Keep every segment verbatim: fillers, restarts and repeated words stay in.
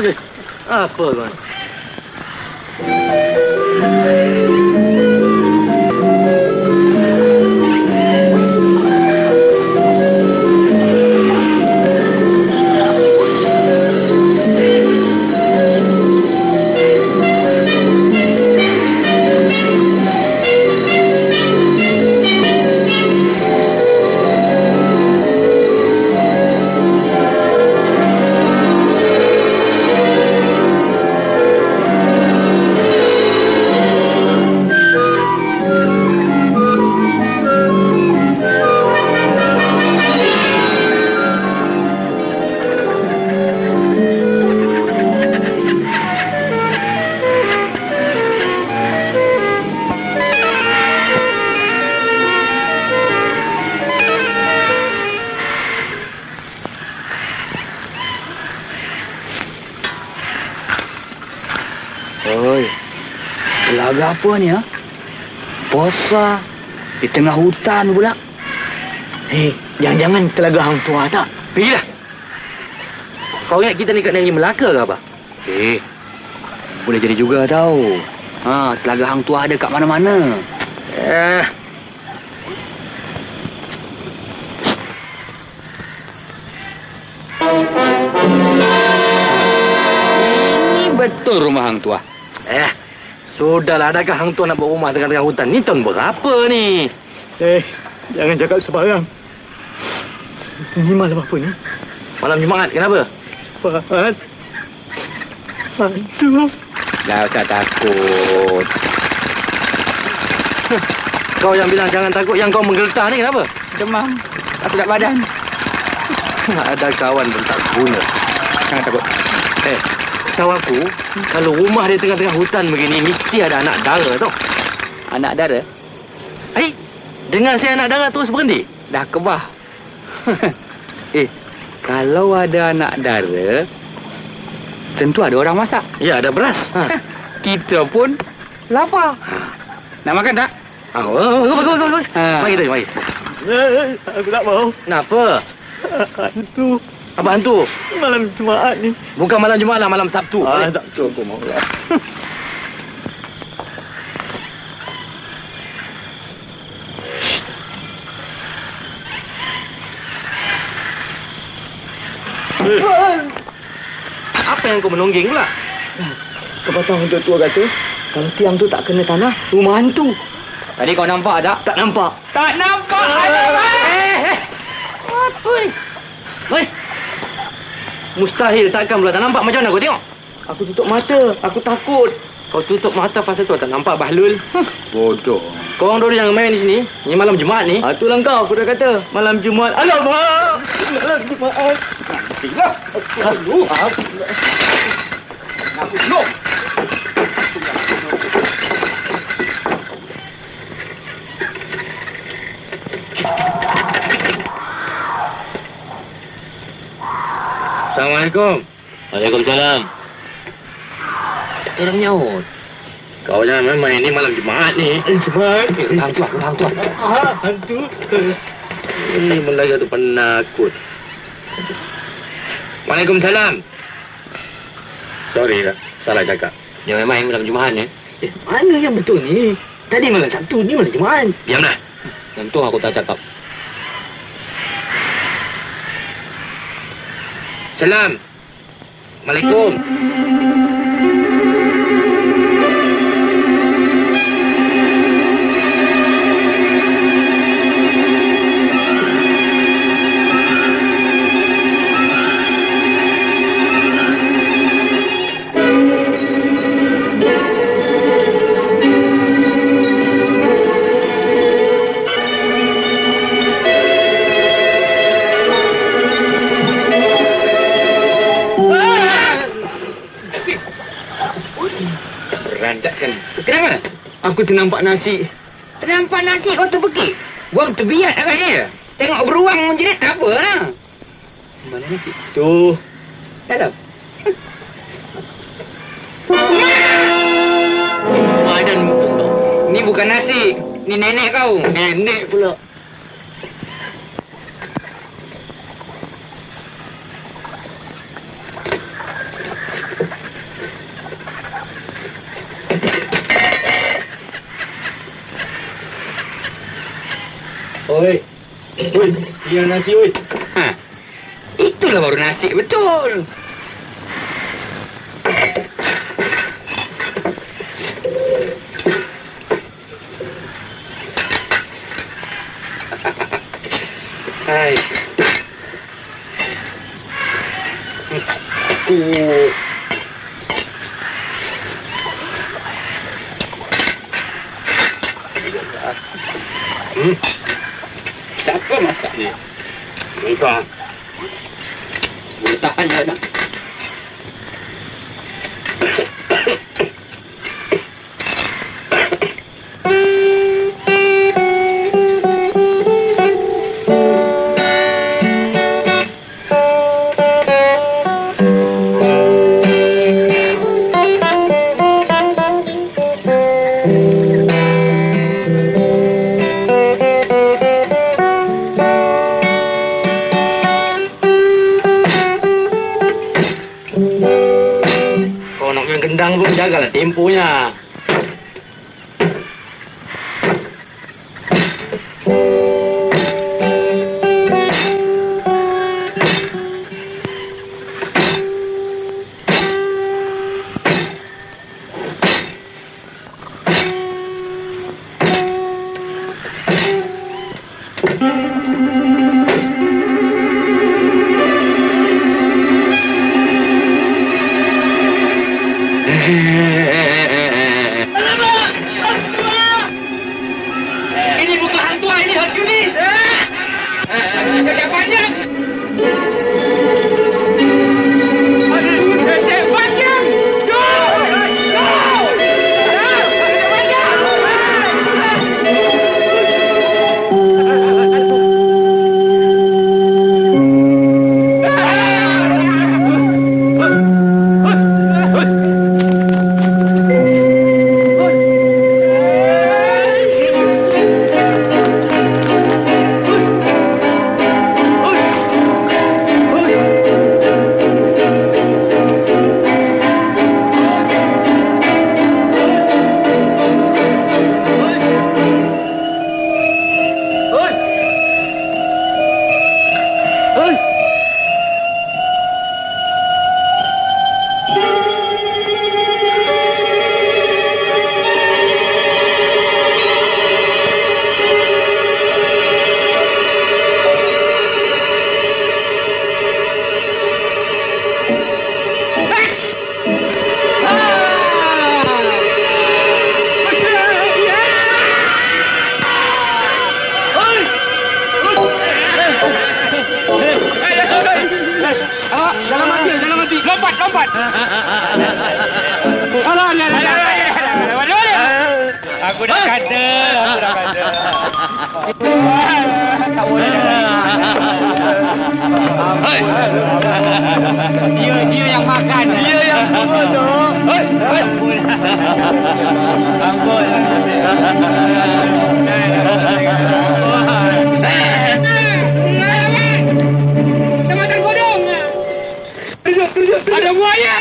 Apa kau? Oi, telaga apa ni, ha? Posa di tengah hutan pula. Eh, jangan-jangan telaga hang tua tak? Pergilah. Kau ingat kita ni kat negeri Melaka ke apa? Eh, boleh jadi juga tau. Ha, telaga hang tua ada kat mana-mana. Eh. Ini betul rumah hang tua. Eh, sudahlah. Adakah hang tua nak buat rumah tengah-tengah hutan? Ni tahun berapa ni? Eh, jangan cakap sembarang. Ini malam apa ni? Malam Jumaat, kenapa? Fahad. Hantu. Dah usah takut. Kau yang bilang jangan takut, yang kau menggeletar ni kenapa? Demam. Tak sedap badan. Ada kawan pun tak guna. Jangan takut. Eh, tahu aku, kalau rumah di tengah-tengah hutan begini, mesti ada anak dara tau. Anak dara? Eh, dengar saya anak dara terus berhenti. Dah kebah. Eh, kalau ada anak dara, tentu ada orang masak. Ya, ada beras. Ha. Kita pun lapar. Nak makan tak? Ah, oh, bagus, bagus, bagus. Ha. Mari kita, mari. Eh, aku tak mau. Kenapa? Hantu. Apa hantu? Malam Jumaat ni. Bukan malam Jumaat lah, malam Sabtu. Ah, tak tahu aku mau lah. Apa yang kau menongging pula? Kepatang untuk tua kata, kalau tiang tu tak kena tanah, rumah hantu. Tadi kau nampak tak? Tak nampak. Tak nampak. Eh, eh. Apa ni? Hei. Mustahil takkan pula tak nampak. Macam mana kau tengok? Aku tutup mata. Aku takut. Kau tutup mata pasal tu tak nampak, Bahlul. Bodoh. Kau orang dua jangan main di sini. Ni malam Jumaat ni. Ah, itulah kau. Aku dah kata. Malam Jumaat. Alamak. Malam Jumaat. Tinggal. Aduh. Aku belum. Assalamualaikum. Waalaikumsalam. Orang nyaut. Kau jangan main-main ni malam Jumaat ni. Jumaat. Hang tua, hang tua. Ah, hantu. Ini Melayu tu penakut. Waalaikumsalam. Sorry lah, salah cakap. Jangan main malam Jumaat ni. Eh, mana yang betul ni? Tadi malam Sabtu, ni malam Jumaat. Diam dah. Tentu aku tak cakap. Salam. Assalamualaikum. Berantakan. Kenapa? Aku ternampak nasi. Ternampak nasi kau terbekik. Buang terbiat agaknya. Tengok beruang menjerit tak apa lah. Mana nasi? Tu. Dalam. Badan muka kau. Ni bukan nasi. Ni nenek kau. Nenek pula. Oi. Oi, yang nasi oi. Ha. Itulah baru nasi betul. Hai. Uh. Hmm. Siapa masak ni? Entah. Letakkan je dah. Gendang pun jagalah temponya. Ini bukan hantu, ini Hercules. Jaga panjang. Jaga panjang. Jangan mati, jangan mati. Lompat, lompat. Alah, alah, alah. Aku dah kata, aku dah kata. Tak boleh. Dia dia yang makan. Dia yang buat tu. Ampun. Ampun. Teman-teman kodong. Ada buaya.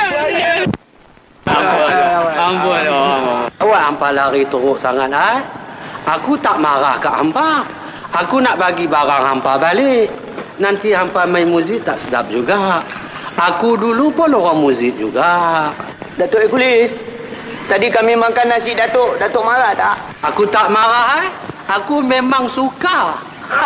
Ampun. Awak hampa lari teruk sangat, ha? Aku tak marah kat hampa. Aku nak bagi barang hampa balik. Nanti hampa main muzik tak sedap juga. Aku dulu pun orang muzik juga. Datuk Hercules, tadi kami makan nasi Datuk. Datuk marah tak? Aku tak marah, ha? Aku memang suka.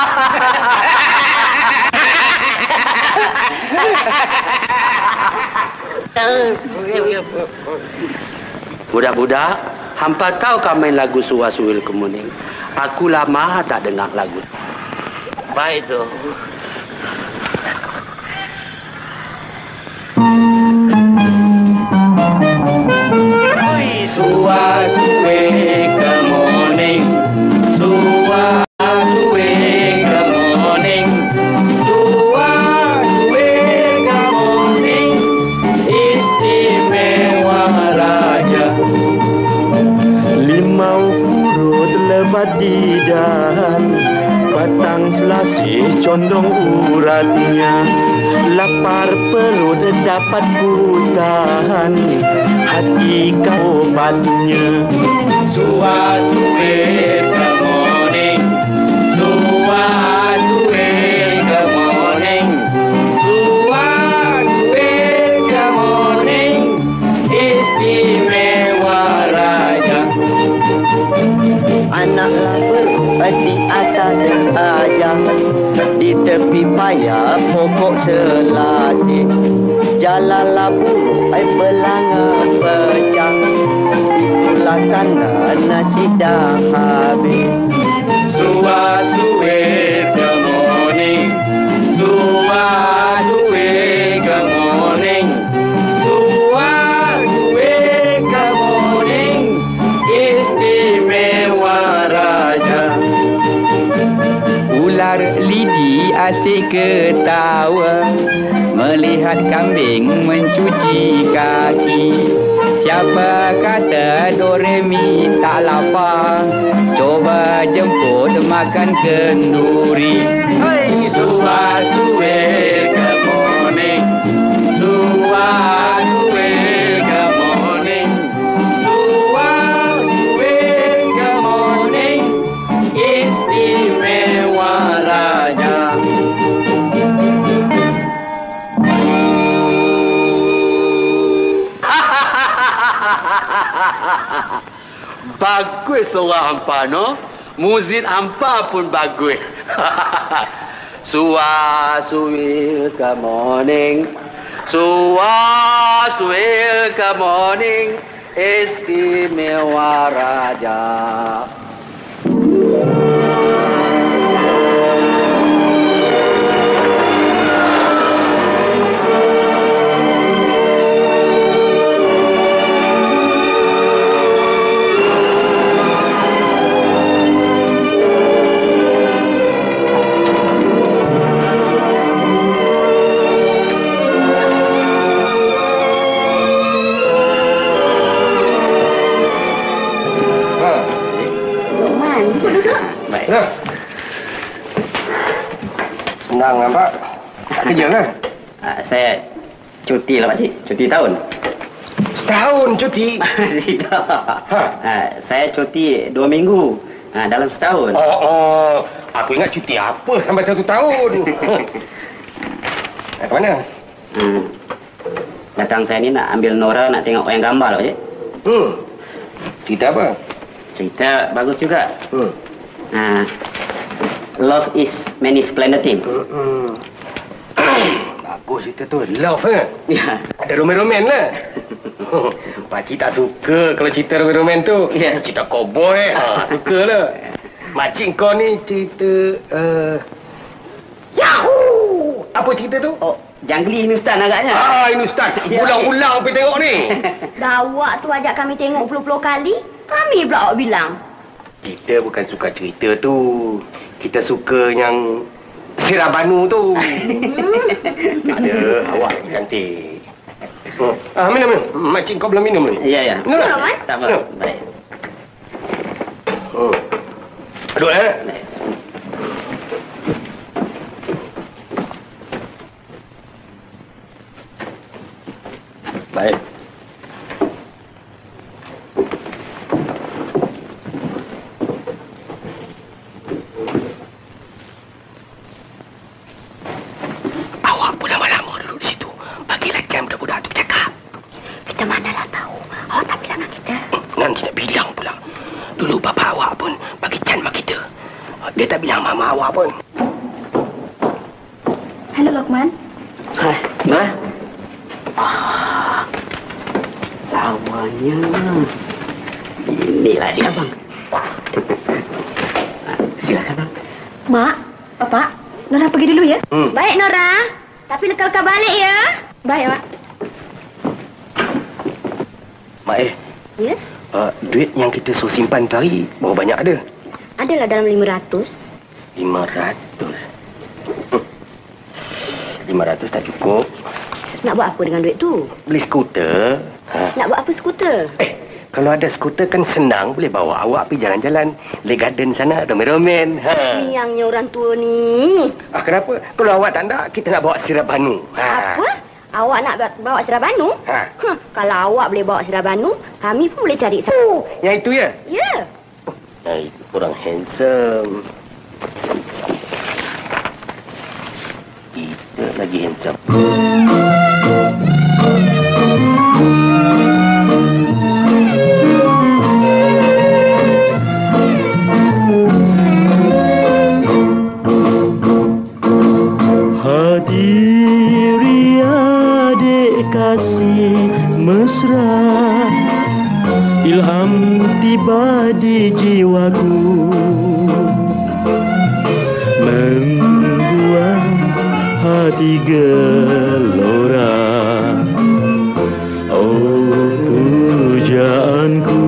Budak-budak, hampa tahu kau main lagu Suwa Suwil Kemuning. Aku lama tak dengar lagu. Baik tu. Suwa Suwil Kemuning, Suwa Suwil Kemuning, Suwa Suwil Kemuning, istimewa raja. Limau purut lebat di dahan, batang selasih condong uratnya. Lapar perut dapat ku tahan, hati kau obatnya. Suwa Suwil Kemuning, Suwa tepi paya pokok selasih. Jalanlah buruk ai belangan pecah. Itulah tanda nasi dah habis. Suwa suwe good morning. Suwa suwe good morning. Suwa suwe good morning. Istimewa Raja. Ular lidi asyik ketawa melihat kambing mencuci kaki. Siapa kata Doremi tak lapar? Coba jemput makan kenduri. Hai suwa suwe good morning. Suwa suwe good morning. Suwa suwe good morning. Istimewa Raja. Bagus orang hampa, no? Muzik hampa pun bagus. Suwa suwil good morning. Suwa suwil good morning. Istimewa Raja. Nah. Senang nampak? Tak kerja ke? Ah, saya cuti lah Pakcik, cuti tahun. Setahun cuti. Tidak. Ha? Ah, saya cuti dua minggu ah, dalam setahun. Oh, oh. Aku ingat cuti apa sampai satu tahun. Nak ke mana? Hmm. Datang saya ni nak ambil Nora nak tengok wayang gambar lah Pakcik. Hmm. Cerita apa? Cerita bagus juga. Hmm. Ah, love is many splendid thing. Hmm. Bagus cerita tu. Love eh? Ya. Ada romen-romen lah. Pakcik tak suka kalau cerita romen-romen tu. Ya. Cerita cowboy. Ha, suka lah. Makcik kau ni cerita... Uh... Yahoo! Apa cerita tu? Oh, Jangli ini Ustaz agaknya. Ah, ini Ustaz. Ya. Ulang-ulang pergi tengok ni. Dah awak tu ajak kami tengok puluh-puluh kali. Kami pula awak bilang. Kita bukan suka cerita tu. Kita suka yang Sirabanu tu. Ada, awak cantik. Oh. Ah, minum, minum. Makcik kau belum minum ni? Ya, ya. Minum lah. Minum, eh? Tak apa. Minum. Baik. Hmm. Duduk eh. Baik. Baik. Awak pun lama-lama duduk di situ. Bagilah jam budak-budak tu bercakap. Kita manalah tahu. Awak tak bilang dengan kita. Nanti nak bilang pula. Dulu bapa awak pun bagi can mak kita. Dia tak bilang mama awak pun. Halo Lokman. Hai, Nora. Ah, lamanya. Inilah dia, Bang. Ah, silakan, Bang. Mak, Bapak, Nora pergi dulu ya. Hmm. Baik Nora. Tapi lekal-lekal balik ya. Baik, Mak. Mak eh, Ya? uh, duit yang kita suruh simpan tu hari, berapa banyak ada? Adalah dalam lima ratus. Lima ratus. Lima ratus tak cukup. Nak buat apa dengan duit tu? Beli skuter. Ha. Nak buat apa skuter? Eh, kalau ada skuter kan senang. Boleh bawa awak pergi jalan-jalan. Le garden sana, romen-romen. Ha. Miangnya orang tua ni. Ah, kenapa? Kalau awak tak nak, kita nak bawa sirap banu. Ha. Apa? Awak nak bawa Serabanu? Ha. Huh, kalau awak boleh bawa Serabanu, kami pun boleh cari. Oh, yang itu ya? Ya. Yang itu kurang handsome. Kita lagi handsome. tiba di jiwaku, membuat hati gelora. Oh pujaanku,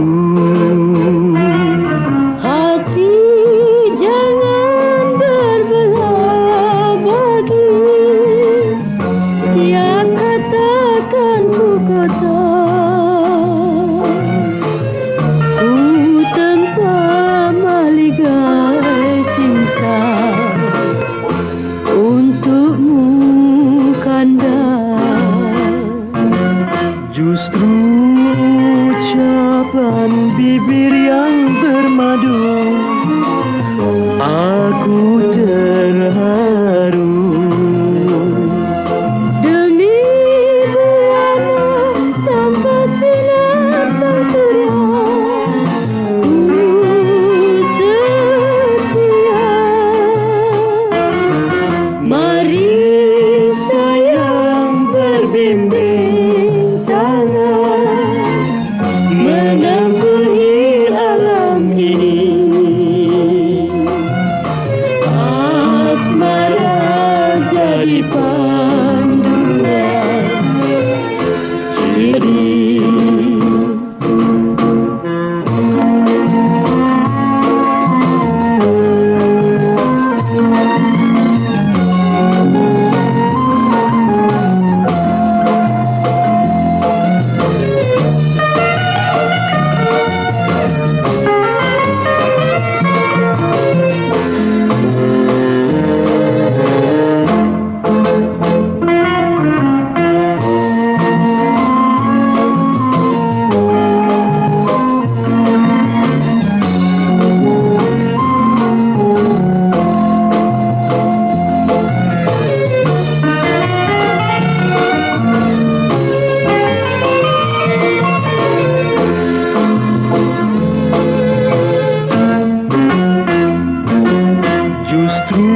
hati jangan berbelah bagi yang katakan ku kata. Ku tanpa maligai cinta untukmu kanda. Justru ucapan bibir yang bermadu, aku terharu. Demi buana tanpa sinar sang surya, ku setia. Mari sayang berbimbing tangan, menempuhi alam ini. Asmara jadi panduan ciri. Justru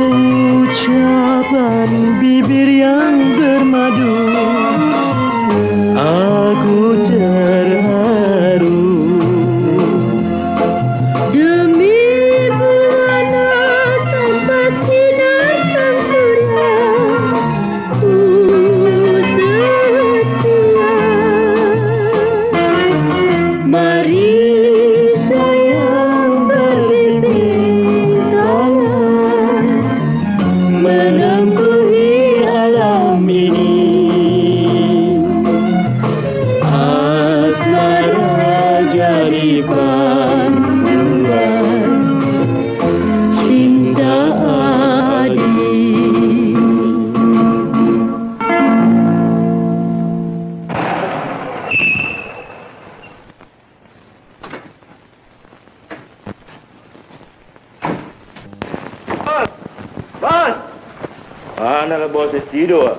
ucapan bibir yang bermadu, aku terharu. Demi buana tanpa sinar sang surya, ku setia. Mari sayang berbimbing tangan, menempuhi alam ini. Asmara jadi panduan cinta adil. Bos! Mana bos tidur?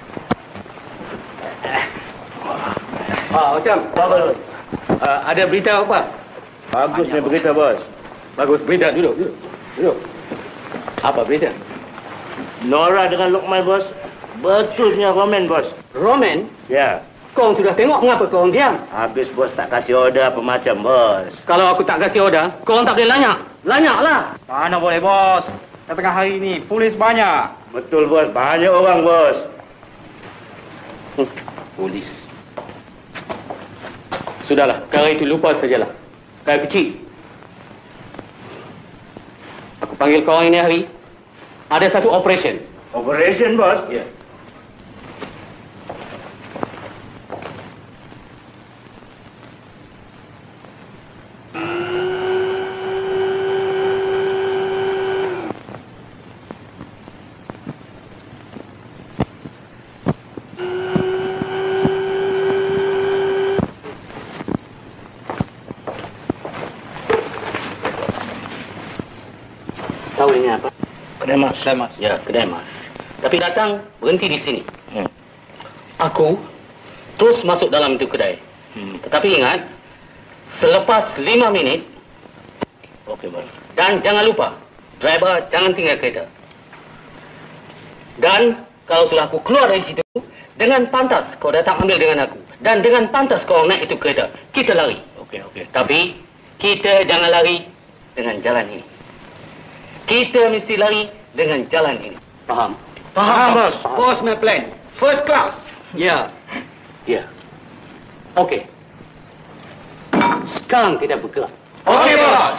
Ah, macam apa? Uh, ada berita apa? Bagus ni berita bos. Bagus berita, duduk, duduk. Duduk. Apa berita? Nora dengan Lokman bos, betulnya roman bos. Roman? Ya, Kau sudah tengok, mengapa kau diam? habis bos tak kasih order apa macam bos. Kalau aku tak kasih order, kau tak boleh lanyak. Lanyaklah. Mana boleh bos? Tengah hari ini polis banyak. Betul bos, banyak orang bos. Hmm, polis. Sudahlah, perkara itu lupa sajalah. Perkara kecil. Aku panggil kau ini hari. Ada satu operation. Operation bos? Ya. Tahu ini apa? Kedai mas. Kedai mas. Ya, kedai mas. Tapi datang berhenti di sini. Hmm. Aku terus masuk dalam itu kedai. Hmm. Tetapi ingat, selepas lima minit, Okey bos. dan jangan lupa, driver jangan tinggal kereta. Dan kalau sudah aku keluar dari situ, dengan pantas kau datang ambil dengan aku. Dan dengan pantas kau naik itu kereta. Kita lari. Okey, okey. Tapi kita jangan lari dengan jalan ini. Kita mesti lari dengan jalan ini. Faham? Faham, bos. Bos my plan. First class. Ya. Ya. Okey. Sekarang kita bergerak. Okey, bos.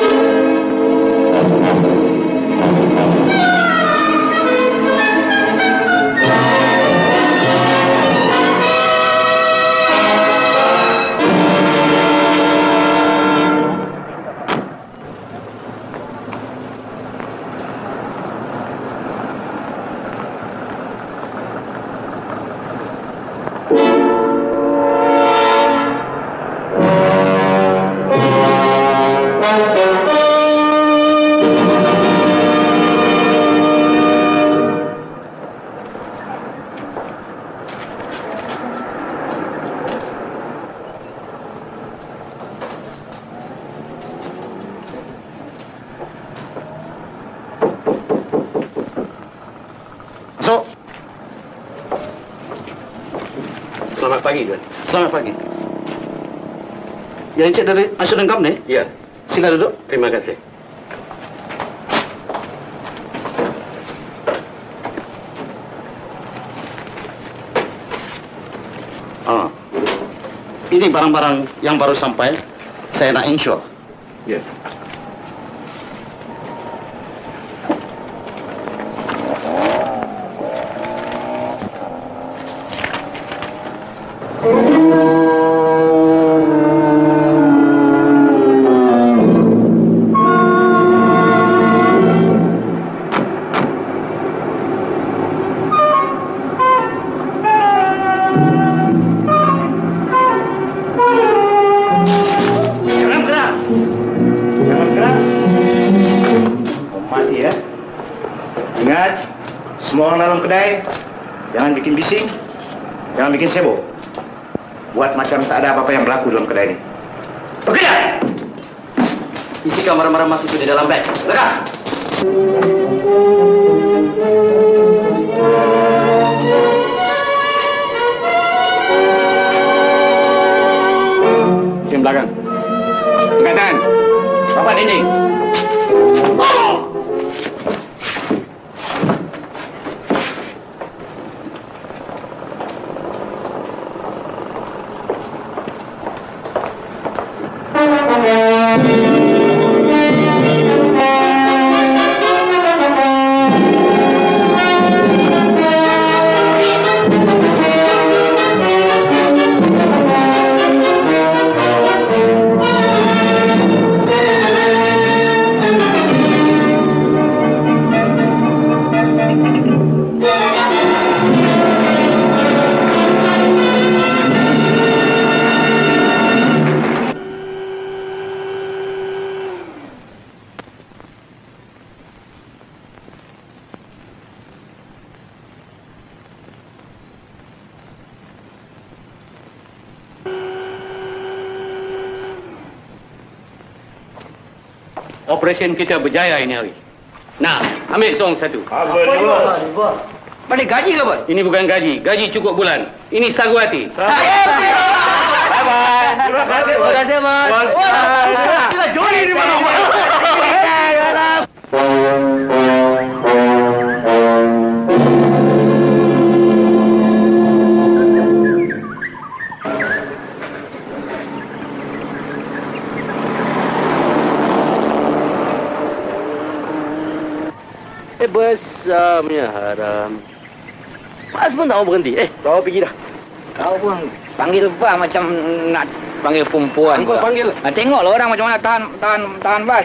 Selamat pagi, Tuan. Selamat pagi. Yang Encik dari Insurance Company? Ya. Sila duduk. Terima kasih. Oh. Ini barang-barang yang baru sampai. Saya nak insure. Ya. Jangan bikin bising, jangan bikin sibuk. Buat macam tak ada apa-apa yang berlaku dalam kedai ini. Bekerja! Isikan barang-barang masuk di dalam beg. Lekas! Tim belakang. Tingkatan. Papan dinding. Operasi kita berjaya ini hari. Nah, ambil song satu. Apa ni, bos? Mana gaji ke, bos? Ini bukan gaji. Gaji cukup bulan. Ini sagu hati. Bye-bye. Terima kasih, bos. Terima kasih, bos. Kita join di mana, bos? Eh, besamnya haram. Mas pun tak mau berhenti. Eh, bawa pergi dah. Kau pun panggil bas macam nak panggil perempuan. Kau panggil. Nah, tengoklah orang macam mana tahan tahan tahan bas.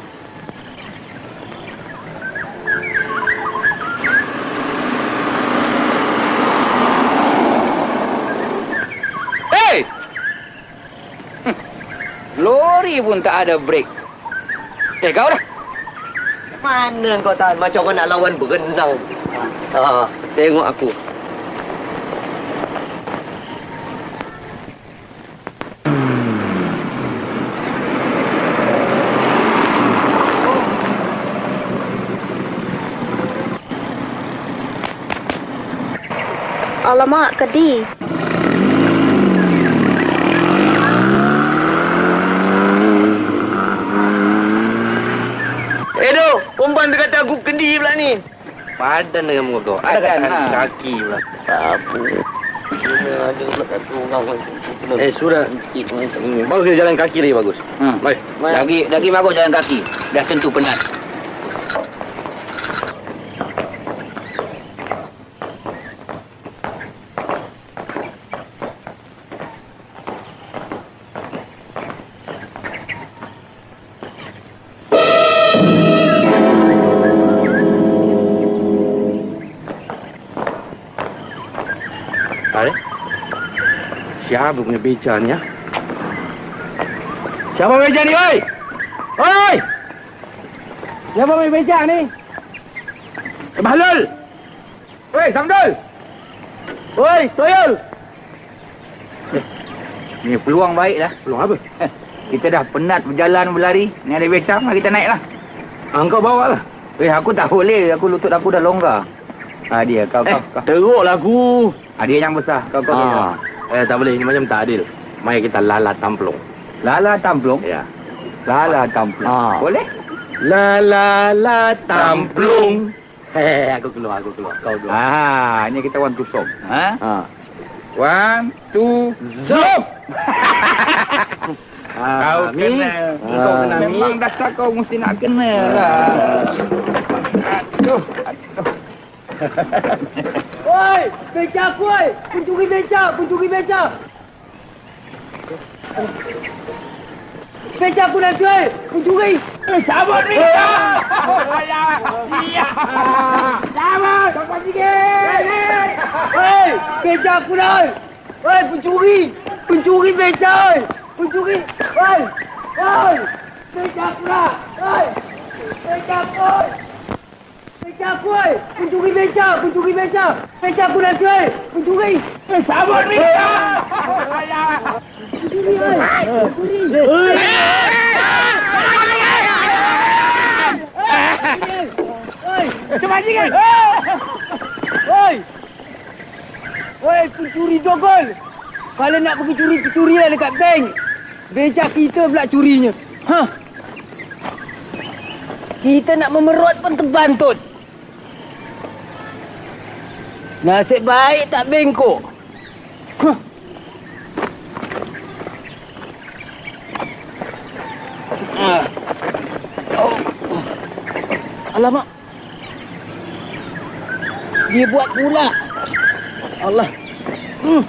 Hei! Hm. Lori pun tak ada brake. Eh, kau dah. Mana kau tahan macam orang nak lawan berenang. Ha, tengok aku. Alamak, Kadi. Mandi pula ni. Padan dengan muka kau. Ada kan kaki pula. Apa? Ada pula satu orang. Eh, sudah. Bagus kita jalan kaki lagi bagus. Hmm. Baik. Lagi lagi bagus jalan kaki. Dah tentu penat. Siapa punya beca ni ya? Siapa beca ni, oi? Oi! Siapa punya beca ni? Eh, Bahlul! Oi, Samdul! Oi, Toyol! Eh, ni peluang baik lah. Peluang apa? Eh, kita dah penat berjalan berlari. Ni ada beca, mari kita naik lah. Engkau bawa lah. Eh, aku tak boleh. Aku lutut aku dah longgar. Ah, dia. Kau, eh, kau, kau. teruklah aku. Ah, dia yang besar. Kau, kau. Ah. Eh, tak boleh. Ini macam tak adil. Mari kita lala tamplung. Lala tamplung? Ya. Lala tamplung. Ah. Boleh? Lala la tamplung. Hei, aku keluar, aku keluar. Kau keluar. Ah, ini kita one two song. Ha? Ah. One, two, Zop! kau ah, kena. Kau kena. Memang dasar kau mesti nak kena lah. Aduh, aduh. Oi, beca aku oi. Pencuri beca, pencuri beca. Beca aku nanti oi, pencuri. Eh, cabut ni. Ya. Ya. Cabut. Cabut sikit. Oi, beca aku dah oi. Oi, pencuri. Pencuri beca oi. Pencuri. Oi. Oi. Beca aku dah. Oi. Beca aku oi. Beca aku oi. Pencuri beca, pencuri beca. Beca aku nanti oi. Pencuri. Eh, cabut ni. Pencuri oi. Pencuri. Oi. Cepat sikit. Oi. Oi, pencuri jogol. Kalau nak pergi curi, curi lah dekat bank. Beca kita pula curinya. Hah. Kita nak memerut pun terbantut. Nasib baik tak bengkok. Huh. Ah. Oh. Alamak. Dia buat pula. Allah. Hmm.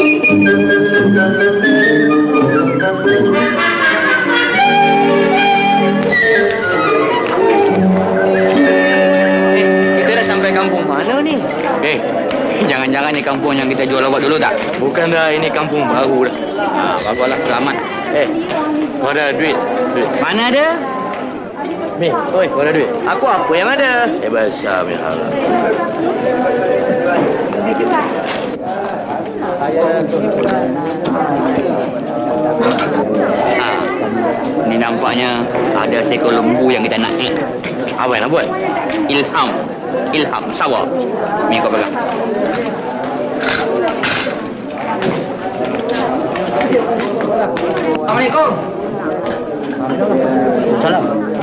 Kita dah sampai kampung mana ni? Eh, jangan-jangan ni kampung yang kita jual awak dulu tak? Bukan dah, ini kampung baru dah. Ah, baguslah, selamat. Eh, kau ada duit? Duit. Mana ada? Ni, oi, kau ada duit? Aku apa yang ada? Eh, basah punya hal. Ah, ni nampaknya ada seekor lembu yang kita nak eat. Apa yang nak buat? Ilham. Ilham, sawah. Ni kau pegang. Assalamualaikum. Salam.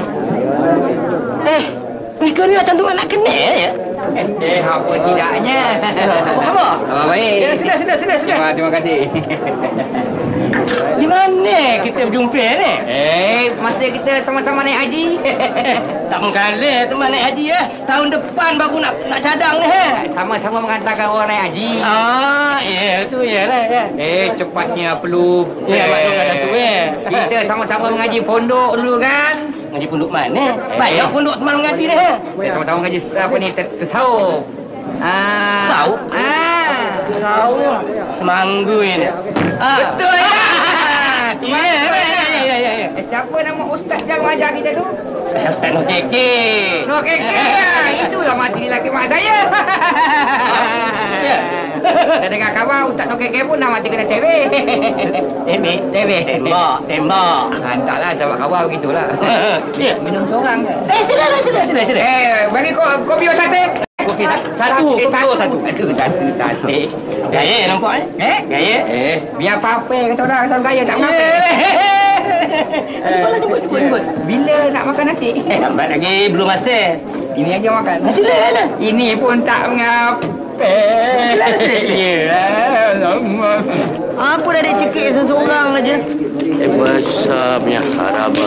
Eh, mereka ni datang tu nak kenal ya? Eh, eh apa tidaknya. Apa? Apa baik. Ya, sudah, sudah, sudah, sudah. Terima, terima kasih. Di mana kita berjumpa ni? Eh, masa kita sama-sama naik haji. Tak mengkalah teman naik haji ya. Tahun depan baru nak nak cadang ni ha. Sama-sama mengantarkan orang naik haji. Ah, ya tu ya lah ya. Eh, cepatnya perlu. Ya, maklum kata tu ya. Kita sama-sama mengaji pondok dulu kan? Ngaji pondok mana? Eh. Baik pondok teman mengaji ni ha. Kita sama-sama mengaji apa ni? Tasawuf. Ah. Tasawuf? Ah. Tasawuf. Semanggu ini. Ah. Betul ya. Ya, ya, ya, ya, ya. Eh, siapa nama ustaz yang mengajar kita tu? Ustaz Noh Keke. Noh Keke. Itu yang mati lelaki mak saya. Ya. Saya dengar kawan Ustaz Noh Keke pun nak mati kena cewek. Tembak. Cewek. Tembak. Tembak. Hantarlah sahabat kawan begitulah. Ya. Minum seorang ke? Eh, sudahlah, sudah, sudah, sudah. Eh, bagi ko kopi o sate. Kopi satu, Eh, kopi satu. satu. Aduh, satu, sate. Gaya nampak eh? Eh? Gaya? Eh, biar apa-apa kata orang asal gaya tak apa. Jemput, jemput, jemput, jemput. Bila nak makan nasi? Eh, lambat lagi, belum masa. Ini aja makan. Silalah. Ini pun tak mengapa. Ya, lama. Apa dah dia cekik seseorang aja. Eh, besarnya harabah.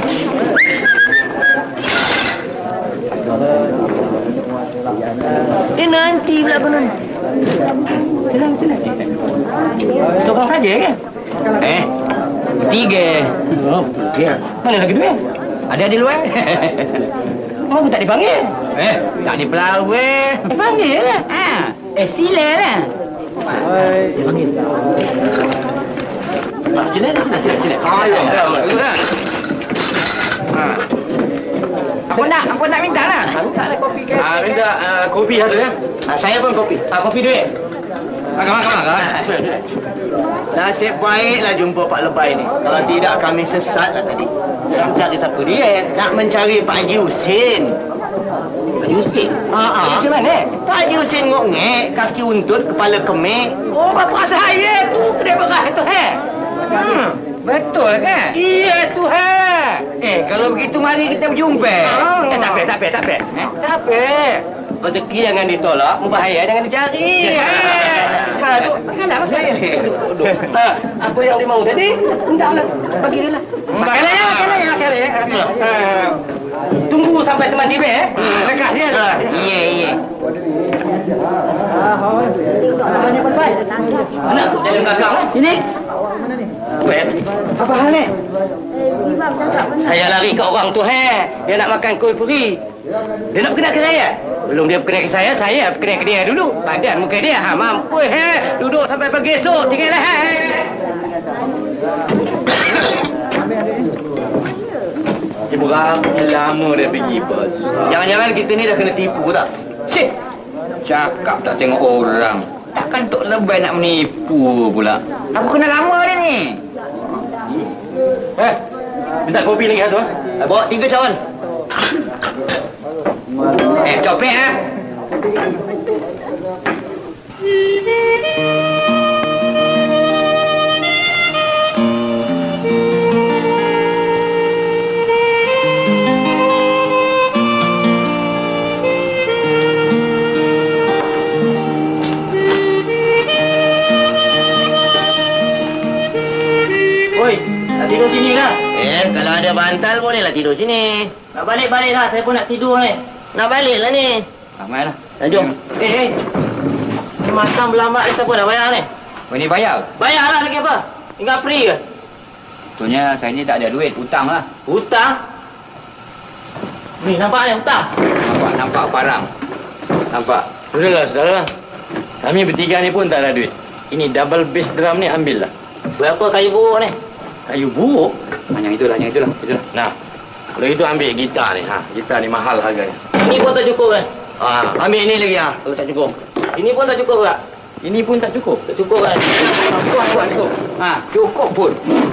Eh, nanti pula konon. Silang, silang. Seorang saja kan? Eh, tiga. Oh, tiga. Mana lagi dua? Ada di luar. Kenapa tak dipanggil? Eh, tak dipelawai. Eh, panggil lah. Ha, eh sila lah. Dia panggil. Ah, sila, sila, sila, sila. Ayo. Ha. Apa nak? Apa nak minta lah? Minta lah kopi ke? Ah, minta uh, kopi satu ya. Ah, saya pun kopi. Ah, kopi duit. Makan, makan, makan. Nasib baiklah jumpa Pak Lebay ni. Kalau tidak kami sesat lah tadi. Nak mencari siapa dia? Nak mencari Pak Haji Husin. Pak Yusuf. Ah, ah. Macam mana? Pak Haji Husin ngok-ngek, kaki untut, kepala kemik. Oh, bapa saya tu. Kedai berah tu, he? Hmm. Betul kan? Iya tu, he. Eh, kalau begitu mari kita berjumpa. Oh. Eh, tak apa, tak apa, tak apa. Eh? Tak apa. Rezeki jangan ditolak, membahaya jangan dicari. Ha, duk, makanlah, makan. Tak, apa yang dia mahu tadi? Entahlah, bagi dia lah. Makan aja, makan aja, makan aja. Ha. Tunggu sampai teman tiba, eh. Lekas dia. Iya, iya. Mana tu jalan belakang, eh? Ini. Apa ya? Apa hal ni? Saya lari ke orang tu, he. Dia nak makan kuih puri. Dia nak berkenal ke saya? Belum dia berkenal ke saya, saya berkenal ke dia dulu. Padan muka dia, ha, mampu, he. Duduk sampai pagi esok, tinggallah, he. Ibu Ramli lama dah pergi, bos. Jangan-jangan kita ni dah kena tipu tak? Cik. Cakap tak tengok orang. Takkan Tok Lebay nak menipu pula. Aku kenal lama dia ni. Eh, minta kopi lagi satu, eh. Bawa tiga cawan. Eh, copet ah. Oi, nak tidur sini lah. Eh, kalau ada bantal bolehlah tidur sini. Nak balik-balik lah, saya pun nak tidur ni. Nak balik lah ni. Ramai lah. Dah jom. Eh, eh. Ni makan berlambat ni siapa dah bayar ni? Oh, ini bayar. Bayarlah lagi apa? Tinggal free ke? Betulnya saya ni tak ada duit. Hutang lah. Hutang? Ni nampak ni hutang? Nampak, nampak barang. Nampak? Sudahlah, sudahlah. Kami bertiga ni pun tak ada duit. Ini double bass drum ni ambillah. Berapa kayu buruk ni? Kayu buruk? Ah, yang itulah, yang itulah. itulah. Nah, kalau itu ambil gitar ni. Ha, gitar ni mahal harganya. Ini pun tak cukup kan? Ah, ambil ini lagi ah. Kalau tak cukup. Ini pun tak cukup tak? Ini pun tak cukup. Tak cukup kan? Kuat, kuat, cukup. Ha, cukup pun.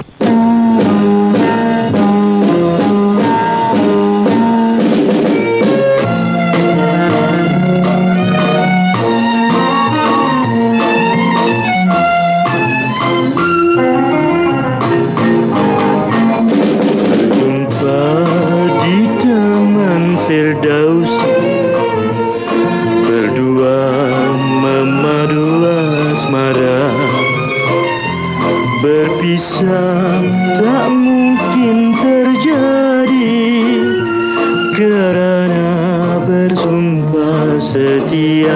Berpisah tak mungkin terjadi kerana bersumpah setia.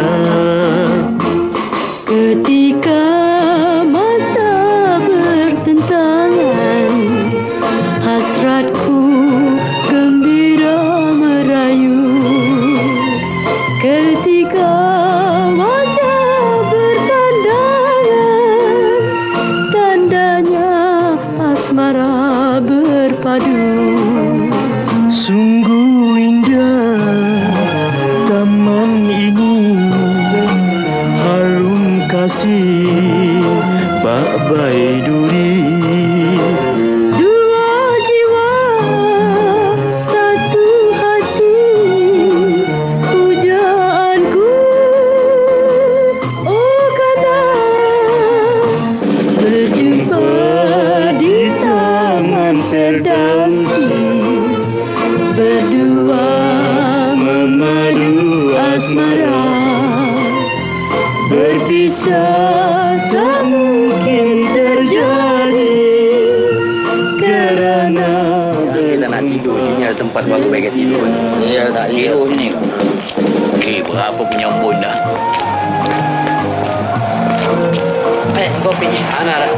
Ketika mata bertentangan, hasratku gembira merayu. Ketika wajah bertandangan, tandanya asmara berpadu. Sungguh indah taman ini, harum kasih Pak Baiduri. Dua jiwa, satu hati, pujaanku. Oh kata berjumpa di taman Firdausi, berdua memandang asmara. Berpisah tak mungkin terjadi kerana kita nak tidur ni ada tempat bagus bagi tidur. Iya tak tidur ni. Eh, berapa punya pun dah. Eh, kau pergi sana dah.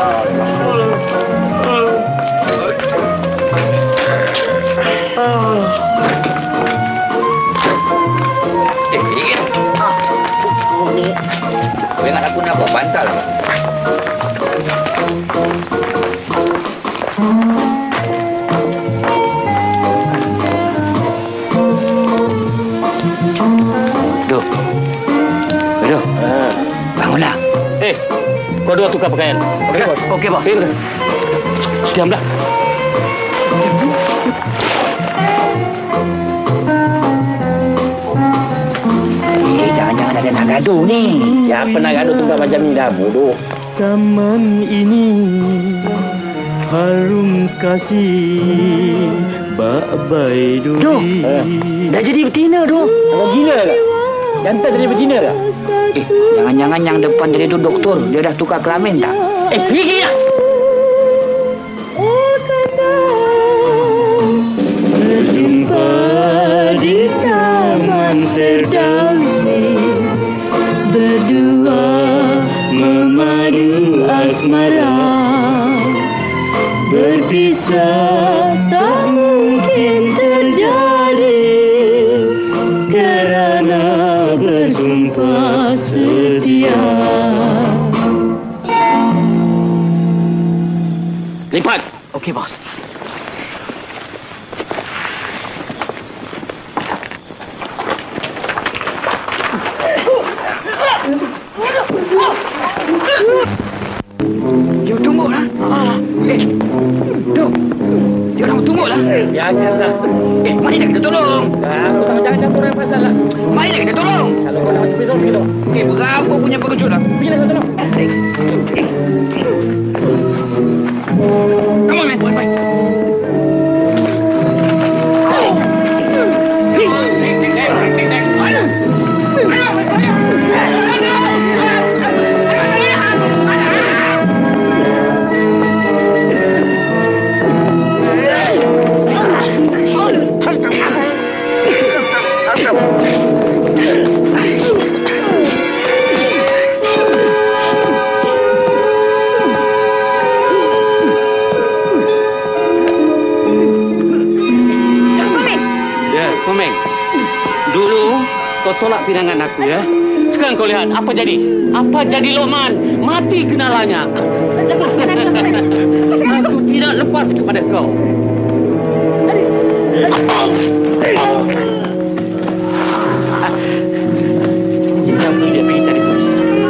Eh, eh. Kau ingat aku nak apa? Bantal apa? Duh. Duh. Bangunlah. Eh, kau dua tukar pakaian. Okey, bos. Okey, bos. Diamlah. Eh, jangan-jangan ada nak gaduh ni. Siapa nak gaduh tukar macam ni dah, bodoh. Taman ini harum kasih babai duri. Duh, dah jadi betina tu. Kau gila ke? Jantan jadi betina dah. Eh, jangan-jangan yang depan tadi tu doktor. Dia dah tukar kelamin tak? Eh, pergi lah. Berjumpa di Taman Firdausi, berdua memadu asmara. Berpisah tak mungkin terjadi kerana bersumpah setia. Lipat. Okey, bos. You tunggulah. Eh, Duh. You kamu tunggulah. Janganlah. Eh, mari dah kita tolong. Aku tak jangan campur yang pasal lah. Mari dah kita tolong. Kalau kau nak pergi tolong, pergi tolong. Eh, berapa punya pengecut lah. Pergilah kau tolong. Come on, man. Boy, boy. Komeng, dulu kau tolak pinangan aku ya. Sekarang kau lihat apa jadi? Apa jadi Lokman? Mati kenalannya. Aku tidak lepas kepada kau. Kita perlu dia pergi cari polisi.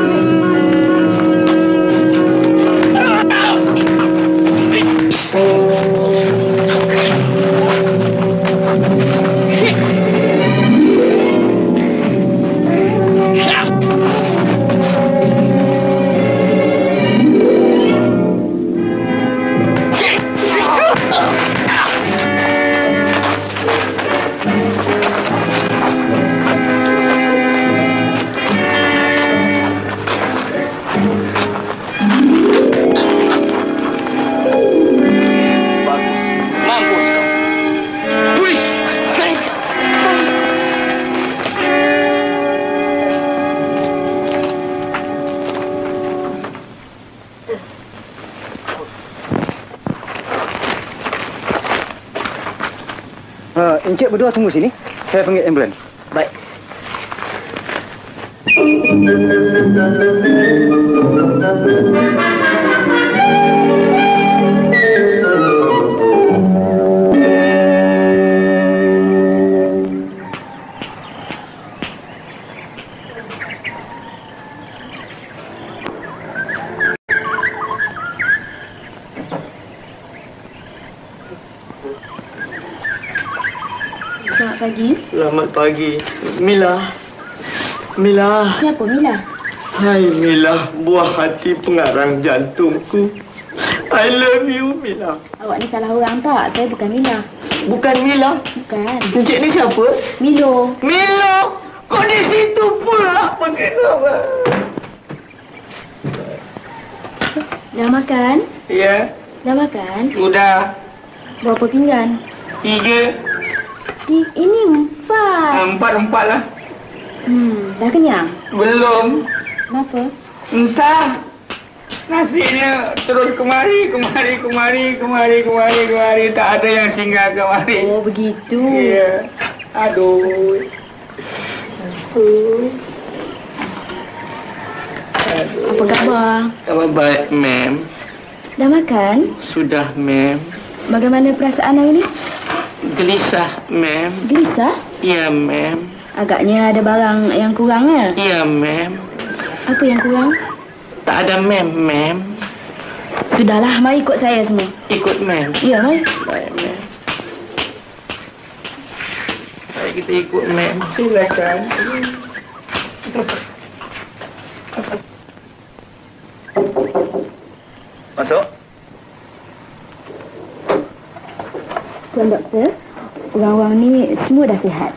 Uh, Encik berdua tunggu sini. Saya panggil ambulans. Baik. Selamat pagi. Selamat pagi. Mila. Mila. Siapa Mila? Hai Mila, buah hati pengarang jantungku. I love you Mila. Awak ni salah orang tak? Saya bukan Mila. Bukan Mila? Bukan. Encik ni siapa? Milo. Milo. Kok di situ pula pengenapa? Dah makan? Ya, Dah makan? sudah. Berapa pinggan? Tiga, Di, ini empat. empat-empat lah. Hmm, dah kenyang? Belum. Kenapa? Entah. Nasinya terus kemari, kemari, kemari, kemari, kemari, kemari. Tak ada yang singgah kemari. Oh, begitu. Iya. Aduh. Aduh. Aduh. Apa khabar? Kabar baik, ma'am. Dah makan? Sudah, ma'am. Bagaimana perasaan hari ni? Gelisah, ma'am. Gelisah? Ya, ma'am. Agaknya ada barang yang kurang, ya? Ya, ma'am. Apa yang kurang? Tak ada, ma'am, ma'am. Sudahlah, mari ikut saya semua. Ikut, ma'am. Ya, mari. Baik, ma'am. Baik, kita ikut, ma'am. Silakan. Masuk. Tuan Doktor, orang-orang ni semua dah sihat.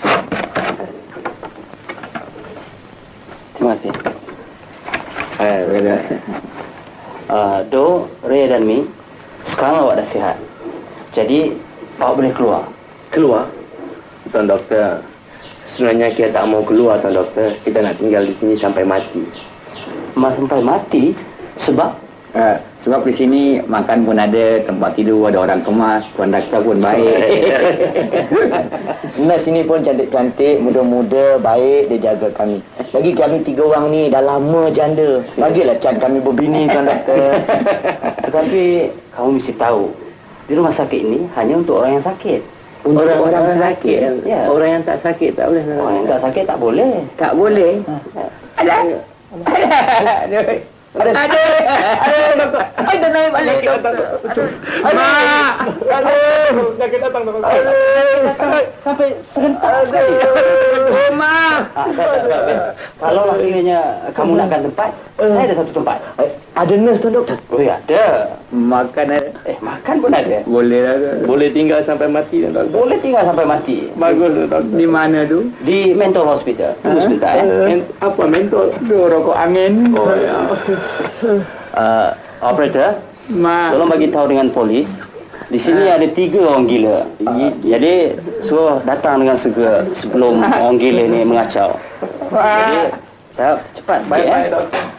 Terima kasih. Eh, Reda. Uh, Do, Ray dan Mi, sekarang awak dah sihat. Jadi, awak boleh keluar. Keluar? Tuan Doktor, sebenarnya kita tak mau keluar, Tuan Doktor. Kita nak tinggal di sini sampai mati. Mas sampai mati? Sebab? Uh, sebab di sini makan pun ada, tempat tidur ada orang kemas, tuan doktor pun baik. Nurse sini pun cantik-cantik, muda-muda, baik, dia jaga kami. Lagi kami tiga orang ni dah lama janda. Bagilah can kami berbini, tuan doktor. Tetapi kamu mesti tahu, di rumah sakit ini hanya untuk orang yang sakit. Untuk orang, orang, orang sakit. sakit. Ya. Orang yang tak sakit tak boleh. Orang yang tak sakit tak boleh. Tak boleh. Alah. Alah. Aduh, aduh, doktor. Aduh, naik balik, doktor. Mak! Aduh! Sakit datang, doktor. Sampai serentak sekali. Aduh, Mak! Kalau akhirnya kamu nakkan tempat, saya ada satu tempat. Ada nurse, tuan doktor? Oh ya, ada. Makan ada. Eh, makan pun ada. Boleh lah. Boleh tinggal sampai mati, Tuan Doktor. Boleh tinggal sampai mati. Bagus, Tuan Doktor. Di mana tu? Di mental hospital. Tunggu sebentar, eh. Men- apa mentol? Duh, rokok angin. Oh, ya. Uh, operator, Ma. tolong bagi tahu dengan polis. Di sini ada tiga orang gila. Jadi suruh datang dengan segera sebelum orang gila ni mengacau. Jadi saya cepat sikit, eh.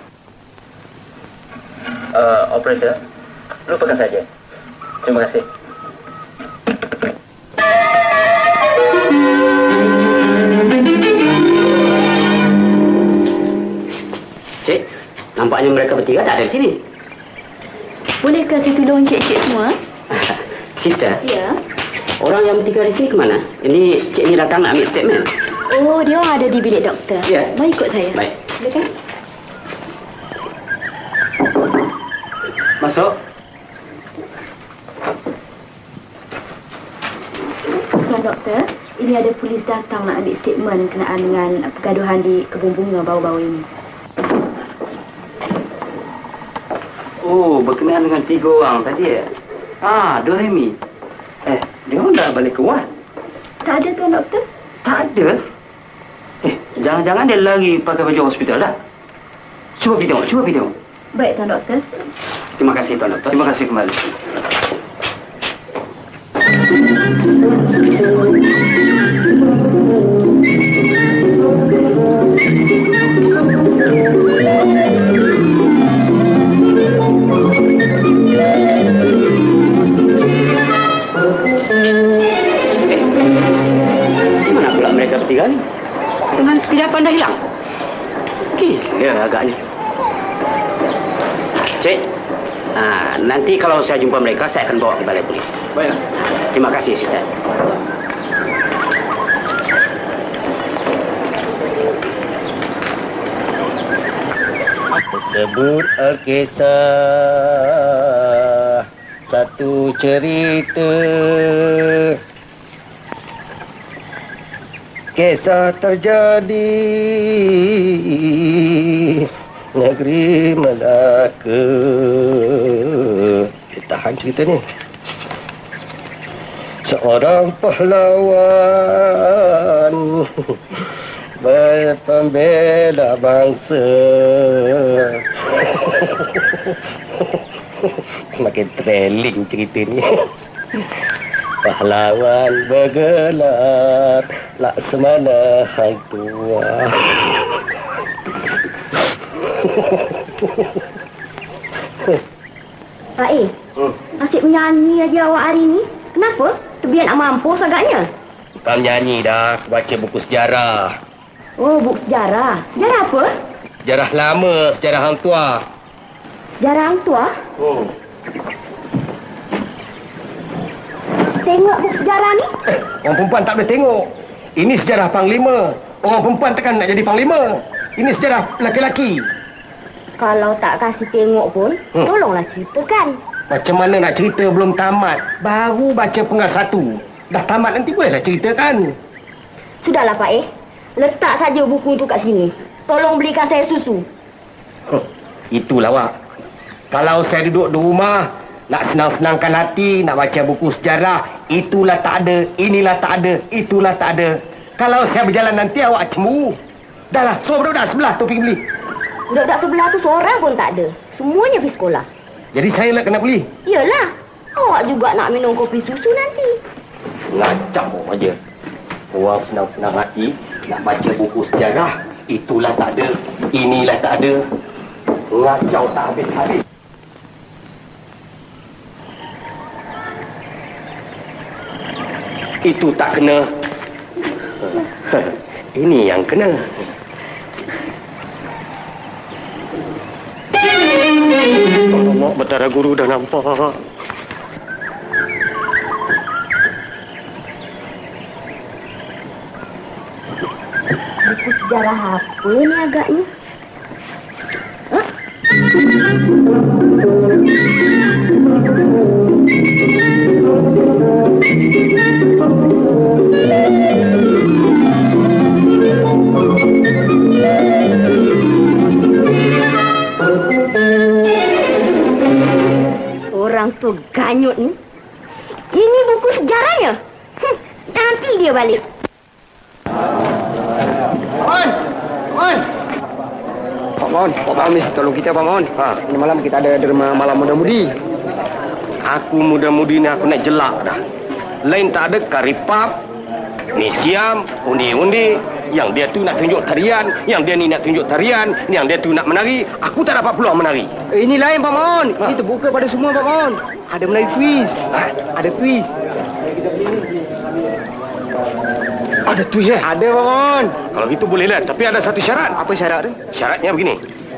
Uh, operator, lupakan saja. Terima kasih. Cik, nampaknya mereka bertiga tak ada di sini. Bolehkah saya tolong cik-cik semua? Sister, Ya. orang yang bertiga di sini ke mana? Ini cik ni datang nak ambil statement. Oh, dia orang ada di bilik doktor. Ya. Mari ikut saya. Baik. Silakan. Masuk. Tuan Doktor, ini ada polis datang nak ambil statement kenaan dengan pergaduhan di kebun bunga baru-baru ini. Oh, berkenaan dengan tiga orang tadi, ya? Ah, Doremi. Eh, dia orang dah balik ke Wan? Tak ada, Tuan Doktor? Tak ada. Eh, jangan-jangan dia lari pakai baju hospital dah. Cuba pergi tengok, cuba pergi tengok. Baik, Tuan Doktor. Terima kasih, Tuan Doktor. Terima kasih kembali. Mana pula mereka bertiga ni? Dengan sekejapan dah hilang. Gila agaknya. Cik, ah, nanti kalau saya jumpa mereka, saya akan bawa ke balai polis. Baik. Terima kasih, Sister. Sebut Alkisah satu cerita. Kisah terjadi negeri Melaka. Dia tahan cerita ni. Seorang pahlawan berpembela bangsa. Makin trailing cerita ni. Pahlawan bergelar Laksamana Hang Tuah. Pak E, hmm. asyik menyanyi aja awak hari ni. Kenapa? Terbiar nak mampu agaknya. Bukan nyanyi dah, baca buku sejarah. Oh, buku sejarah. Sejarah apa? Sejarah lama, sejarah Hang Tuah. Sejarah Hang Tuah? Hmm. Tengok buku sejarah ni. Eh, orang perempuan tak boleh tengok. Ini sejarah Panglima. Orang perempuan takkan nak jadi Panglima. Ini sejarah lelaki-lelaki. Kalau tak kasih tengok pun, hmm. tolonglah ceritakan. Macam mana nak cerita belum tamat? Baru baca penggal satu. Dah tamat nanti bolehlah ceritakan. Sudahlah Pak Eh. Letak saja buku tu kat sini. Tolong belikan saya susu. Huh, itulah awak. Kalau saya duduk di rumah, nak senang-senangkan hati, nak baca buku sejarah, itulah tak ada, inilah tak ada, itulah tak ada. Kalau saya berjalan nanti awak cemburu. Dahlah, suruh budak-budak sebelah tu pergi beli. Budak-budak sebelah tu seorang pun tak ada. Semuanya pergi sekolah. Jadi saya lah kena beli? Yalah. Awak juga nak minum kopi susu nanti. Ngacau aja. Orang senang-senang hati, nak baca buku sejarah, itulah tak ada, inilah tak ada. Ngacau tak habis-habis. Itu tak kena. Ini yang kena. Tolong, Batara Guru dah nampak. Buku sejarah apa ni agaknya? Hah? Orang tu ganyut ni. Ini buku sejarahnya. Hm, nanti dia balik. Mohon! Mohon! Pak Mohon, Pak Mohon mesti tolong kita, Pak Mohon. Ha, ini malam kita ada derma malam muda-mudi. Aku muda-mudi ni aku nak jelak dah. Lain tak ada karipap, ni siam, undi-undi. Yang dia tu nak tunjuk tarian, yang dia ni nak tunjuk tarian, yang dia tu nak menari. Aku tak dapat peluang menari. Ini lain, Pak Mohon. Ha. Ini terbuka pada semua, Pak Mohon. Ada menari twist. Ha? Ada twist. Ada twist eh? Ada, Pak Mohon. Kalau gitu bolehlah, tapi ada satu syarat. Apa syarat tu? Syaratnya begini.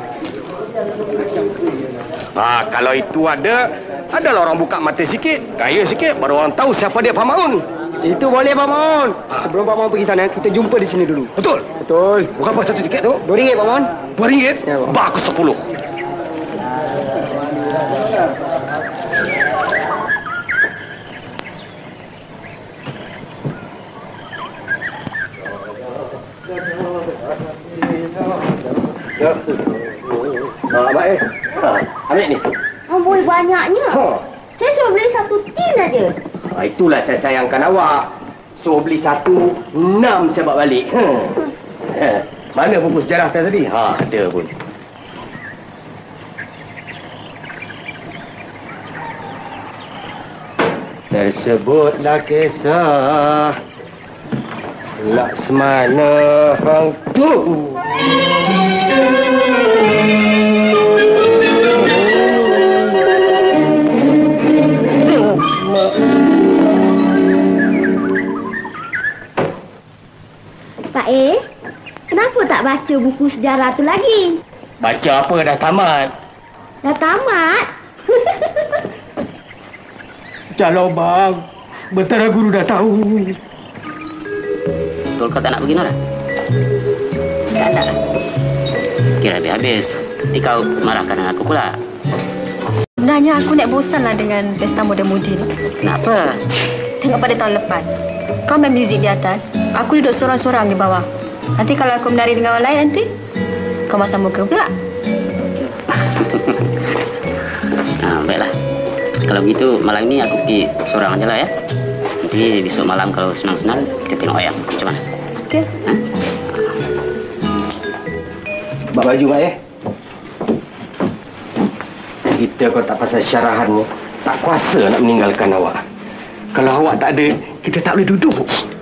Ah, kalau itu ada, adalah orang buka mata sikit, gaya sikit, baru orang tahu siapa dia Pak Maun. Itu boleh, Pak Mohon. Sebelum Pak Mohon pergi sana, kita jumpa di sini dulu. Betul? Betul. Berapa satu tiket tu? Dua ringgit, Pak Mohon. Dua ringgit? Ya, Pak. Bagus sepuluh. Ya. Ah, Abang eh. Ha, ambil ni. Amboi banyaknya. Ha. Saya suruh beli satu tin aja. Ha, itulah saya sayangkan awak. Suruh beli satu, enam saya bawa balik. Hmm. Ha. Mana buku sejarah tadi? Ha, ada pun. Tersebutlah kisah Laksamana Hang Tuah. Pak E, kenapa tak baca buku sejarah tu lagi? Baca apa dah tamat? Dah tamat? Kalau bang, Batara Guru dah tahu. Betul kau tak nak pergi Nora? Tak, tak. Kira habis-habis. Nanti kau marahkan dengan aku pula. Sebenarnya aku nak bosanlah dengan pesta muda-mudi ni. Kenapa? Tengok pada tahun lepas. Kau main muzik di atas, aku duduk sorang-sorang di bawah. Nanti kalau aku menari dengan orang lain nanti, kau masam muka pula. Nah, baiklah. Kalau begitu, malam ini aku pergi sorang aja lah ya. Nanti besok malam kalau senang-senang, kita tengok wayang. Macam mana? Okey. Ha? Bawa baju, Mak, ya. Kita kalau tak pasal syarahan ni, tak kuasa nak meninggalkan awak. Kalau awak tak ada, kita tak boleh duduk.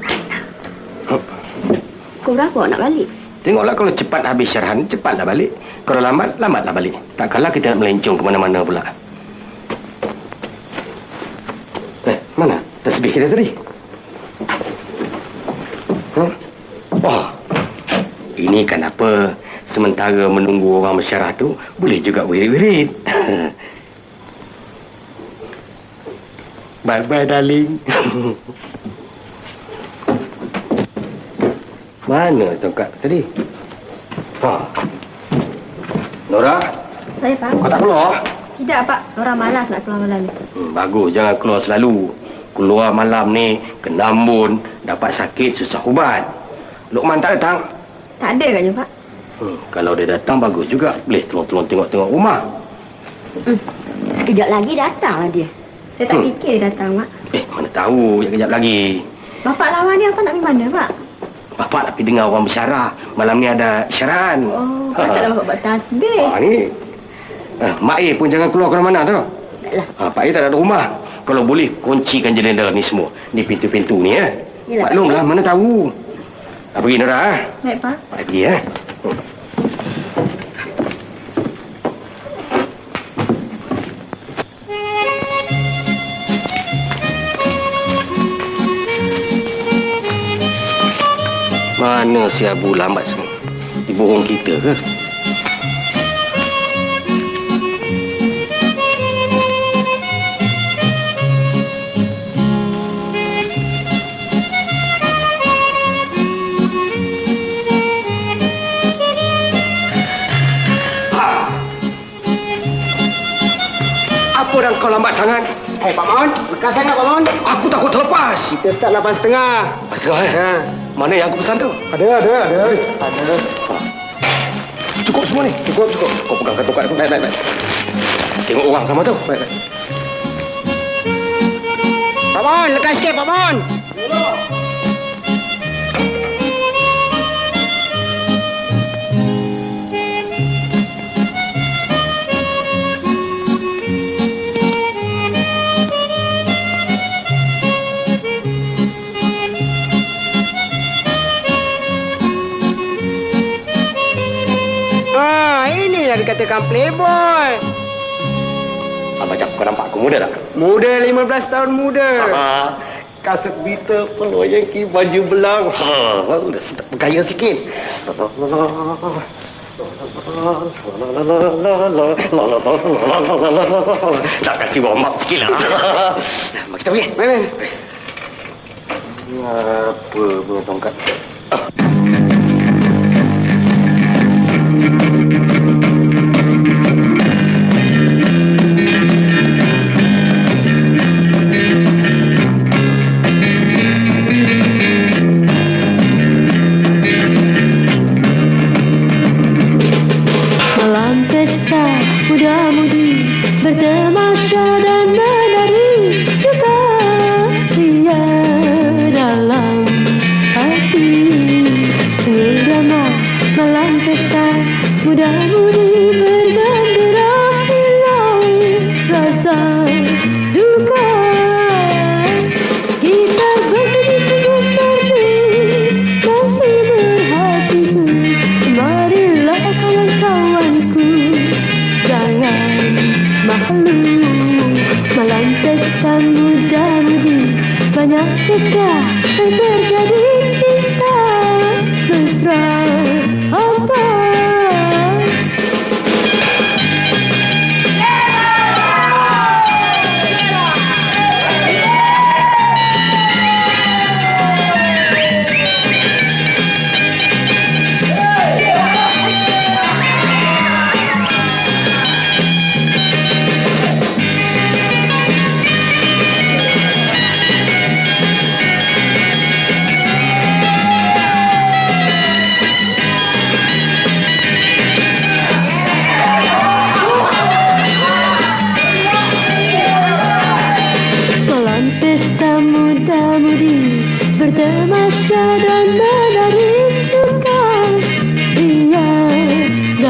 Pukul berapa awak nak balik? Tengoklah kalau cepat habis syarahan, cepatlah balik. Kalau lambat, lambatlah balik. Tak kalah kita nak melencong ke mana-mana pula. Eh, mana tasbih kita tadi? Huh? Oh, ini kan apa? Sementara menunggu orang mesyarah tu, boleh juga wirid-wirid. Bye-bye, darling. Mana tongkat tadi? Ha. Nora? Saya, Pak. Kau tak keluar? Tidak, Pak. Nora malas nak keluar malam ni. Hmm, bagus, jangan keluar selalu. Keluar malam ni, kena ambun, dapat sakit, susah ubat. Luqman tak datang? Tak ada katnya, Pak. Hmm, kalau dia datang, bagus juga. Boleh tolong-tolong tengok-tengok rumah. Hmm. Sekejap lagi datanglah dia. Saya tak hmm. fikir dia datang, Mak. Eh, mana tahu yang kejap lagi. Bapak lawan dia apa nak pergi mana, Pak? Bapak nak pergi dengar orang bersyarah. Malam ni ada syarahan. Oh, patutlah Bapak buat tasbih. Ha, ni. Ha, Mak A pun jangan keluar ke mana tau. Taklah. Ha, Pak A tak ada rumah. Kalau boleh, kuncikan jendela ni semua. Ni pintu-pintu ni, ya. Yalah, maklumlah, mana tahu. Ha, pergi, Nora. Ha? Baik, Pak. Pak pergi, ya. Hmm. Mana si Abu lambat semua? Dibohong kita ke? Apa dah kau lambat sangat? Eh, Pak Mon, lekas sangat, Pak Mon. Aku takut terlepas. Kita start lapan setengah. Lapan setengah, eh? Ha. Mana yang aku pesan tu? Ada, ada, ada. Ada. Ha. Cukup semua ni? Cukup, cukup. Kau pegang ketukat aku. Naik, naik, naik. Tengok orang sama tu. Naik, naik. Pak Mon, lekas sikit, Pak Mon. Yang dikatakan playboy. Abang cakap kau nampak aku muda tak? Muda, lima belas tahun muda. Ha, kasut bita, peluh Yankee, baju belang. Ha, dah sedap bergaya sikit. Tak kasih warm up sikit lah. Mari kita pergi. Mari. Apa punya tongkat? Muda-mudi bertamasya dan menari, suka ria dalam hati. Irama malam pesta, muda-mudi bergembira, hilang rasa duka. Kita berdiri sungguh merdu, masih berhatiku. Marilah kawan-kawanku, jangan malu. Malam pesta muda-mudi, banyak kisah yang terjadi, cinta mesra apa. Bertamasya dan menari, suka ria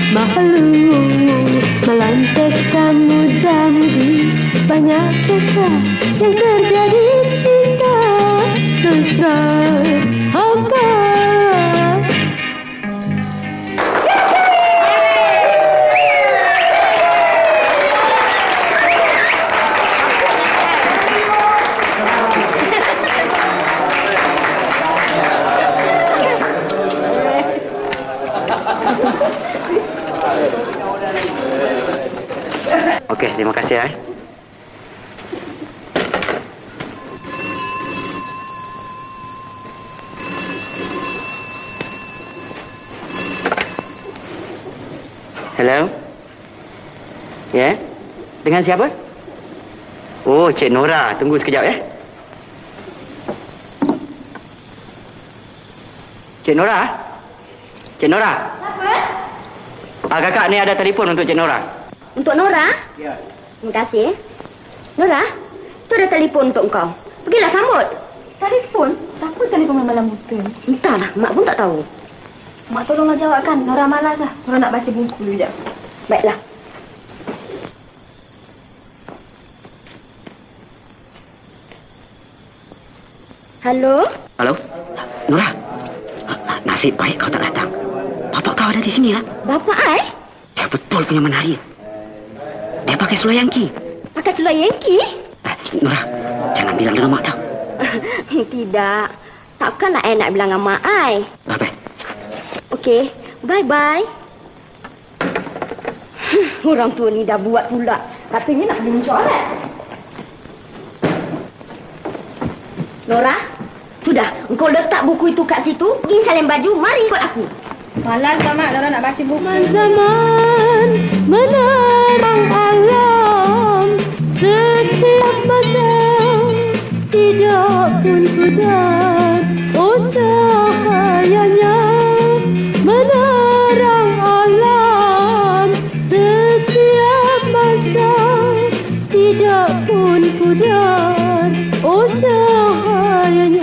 makhluk melantaskan mudah-mudi banyak kisah yang terjadi cinta mesra hampa. Okey, terima kasih ya. Hello? Ya? Yeah? Dengan siapa? Oh, Cik Nora. Tunggu sekejap ya. Cik Nora? Cik Nora? Apa? Ah, kakak ni ada telefon untuk Cik Nora. Untuk Nora? Ya. Terima kasih. Nora, tu ada telefon untuk kau. Pergilah sambut. Telefon? Siapa telefon malam buta? Entahlah, mak pun tak tahu. Mak tolonglah jawabkan. Nora malas lah. Nora nak baca buku dulu sekejap. Baiklah. Halo? Halo? Nora? Nasib baik kau tak datang. Bapak kau ada di sini lah. Bapa ai? Saya betul punya menari. Dia pakai seluar Yankee. Pakai seluar Yankee? Eh, Nora, jangan bilang dengan mak tau. Tidak. Takkanlah I nak bilang dengan mak ai. Bye-bye. Okey, bye-bye. Orang tua ni dah buat pula. Katanya nak beli mencoret. Nora, sudah. Engkau letak buku itu kat situ. Pergi salin baju. Mari ikut aku. Malas lah, Mak. Nora nak baca buku. Zaman menerang alam setiap masa tidak pun pudar. Oh cahayanya menerang alam setiap masa tidak pun pudar. Oh cahayanya.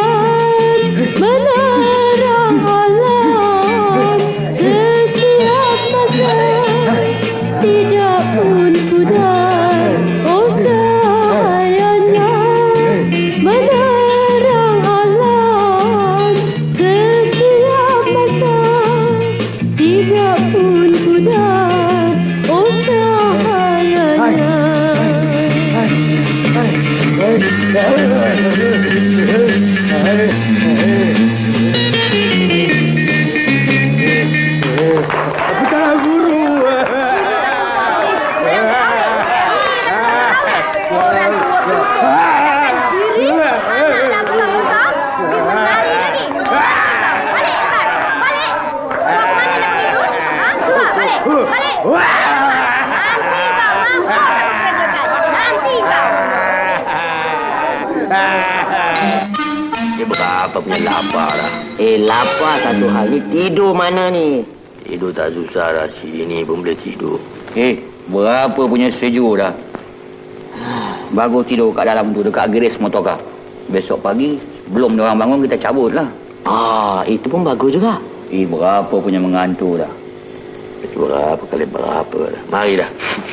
menerang alam setiap masa. Tidak pun pudar, oh cahayanya menerang alam setiap masa. Tidak pun pudar, oh cahayanya. Betul guru. Dia berapa punya lapar lah. Eh, lapar satu hal ni. Tidur mana ni? Tidur tak susah dah. Sini pun boleh tidur. Eh, berapa punya sejuk dah. Bagus tidur kat dalam tu, dekat geris motor kau. Besok pagi, belum dia orang bangun, kita cabut lah. Ah, itu pun bagus juga. Eh, berapa punya mengantuk dah. Berapa kali berapa dah. Mari dah.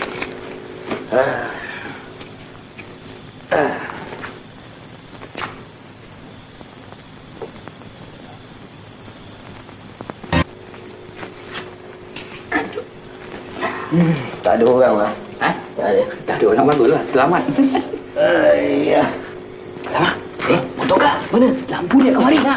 Hmm, tak ada orang lah. Ha? Tak ada. Tak ada orang, baguslah. Selamat. Ayah. Selamat. Eh, motor kak? Mana? Lampu dia kemari. Ha?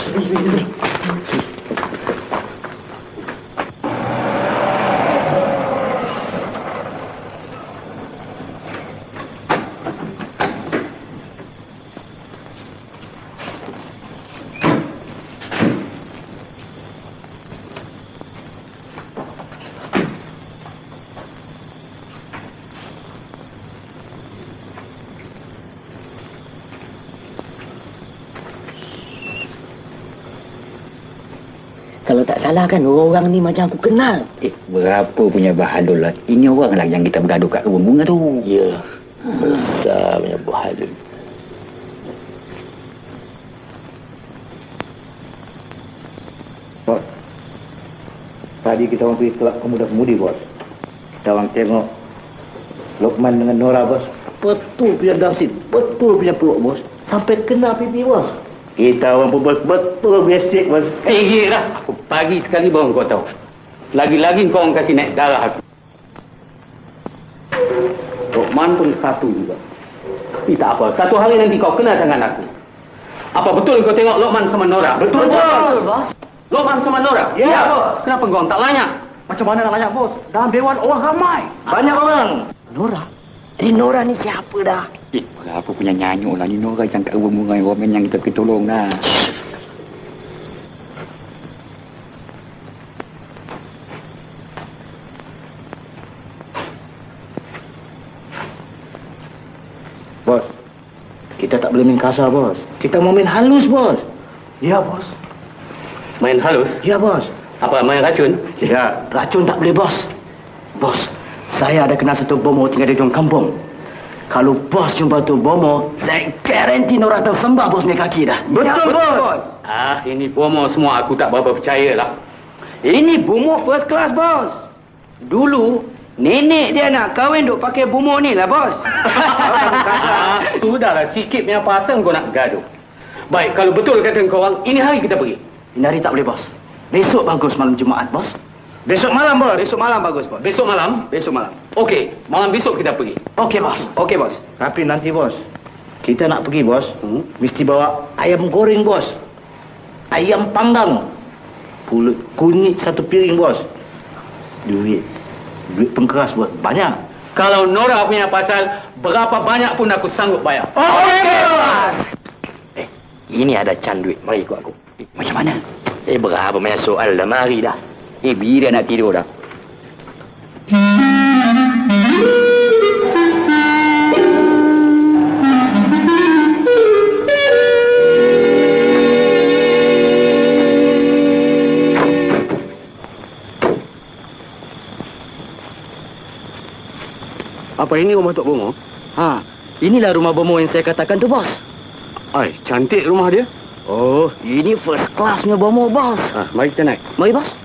Kalau tak salah kan orang-orang ni macam aku kenal. Eh, berapa punya bahadul lah. Ini orang lah yang kita bergaduh kat kebun bunga tu. Ya, besar punya bahadul. Bos, tadi kita orang pergi kelab pemuda-pemudi, bos. Kita orang tengok Lokman dengan Nora, bos. Betul punya dasit, betul punya peluk, bos. Sampai kena pipi, bos. Kita orang bos betul basic, bos. Eh, iya lah. Aku pagi sekali baru kau tahu. Lagi-lagi kau orang kasih naik darah aku. Lokman pun satu juga. Tapi tak apa. Satu hari nanti kau kena tangan aku. Apa betul kau tengok Lokman sama Nora? Betul, bos. bos. Lokman sama Nora? Ya, ya, bos. Kenapa kau orang tak layak? Macam mana nak layak, bos? Dalam dewan orang ramai. Banyak orang. Nora? Eh, Nora ni siapa dah? Eh, berapa punya nyanyuk lah ni Nora yang kat kebun bunga Roman yang kita pergi tolong dah. Bos, kita tak boleh main kasar, bos. Kita mau main halus, bos. Ya, bos. Main halus? Ya, bos. Apa, main racun? Ya. Racun tak boleh, bos. Bos, saya ada kenal satu bomo tinggal di dalam kampung. Kalau bos jumpa tu bomo, saya garanti Nora tersembah bos punya kaki dah. Betul, ya, bos. bos. Ah, ini bomo semua aku tak berapa percaya lah. Ini bomo first class, bos. Dulu, nenek dia nak kahwin duk pakai bomo ni lah, bos. ah, sudahlah, sikit punya pasang kau nak gaduh. Baik, kalau betul kata kau orang, ini hari kita pergi. Ini hari tak boleh, bos. Besok bagus malam Jumaat, bos. Besok malam, bos. Besok malam bagus, bos. Besok malam? Besok malam. Okey, malam besok kita pergi. Okey, bos. Okey, bos. Tapi nanti, bos, kita nak pergi, bos. Hmm? Mesti bawa ayam goreng, bos. Ayam panggang. Pulut kunyit satu piring, bos. Duit. Duit pengkeras, bos. Banyak. Kalau Nora punya pasal, berapa banyak pun aku sanggup bayar. Okey, bos. Eh, ini ada can duit. Mari ikut aku. Eh, macam mana? Eh, berapa banyak soal dah. Mari dah. Eh, bila nak tidur dah? Apa ini rumah Tok Bomo? Ha, inilah rumah bomo yang saya katakan tu, bos. Ay, cantik rumah dia. Oh, ini first classnya Bomo, bos. Ah, mari kita naik. Mari, bos.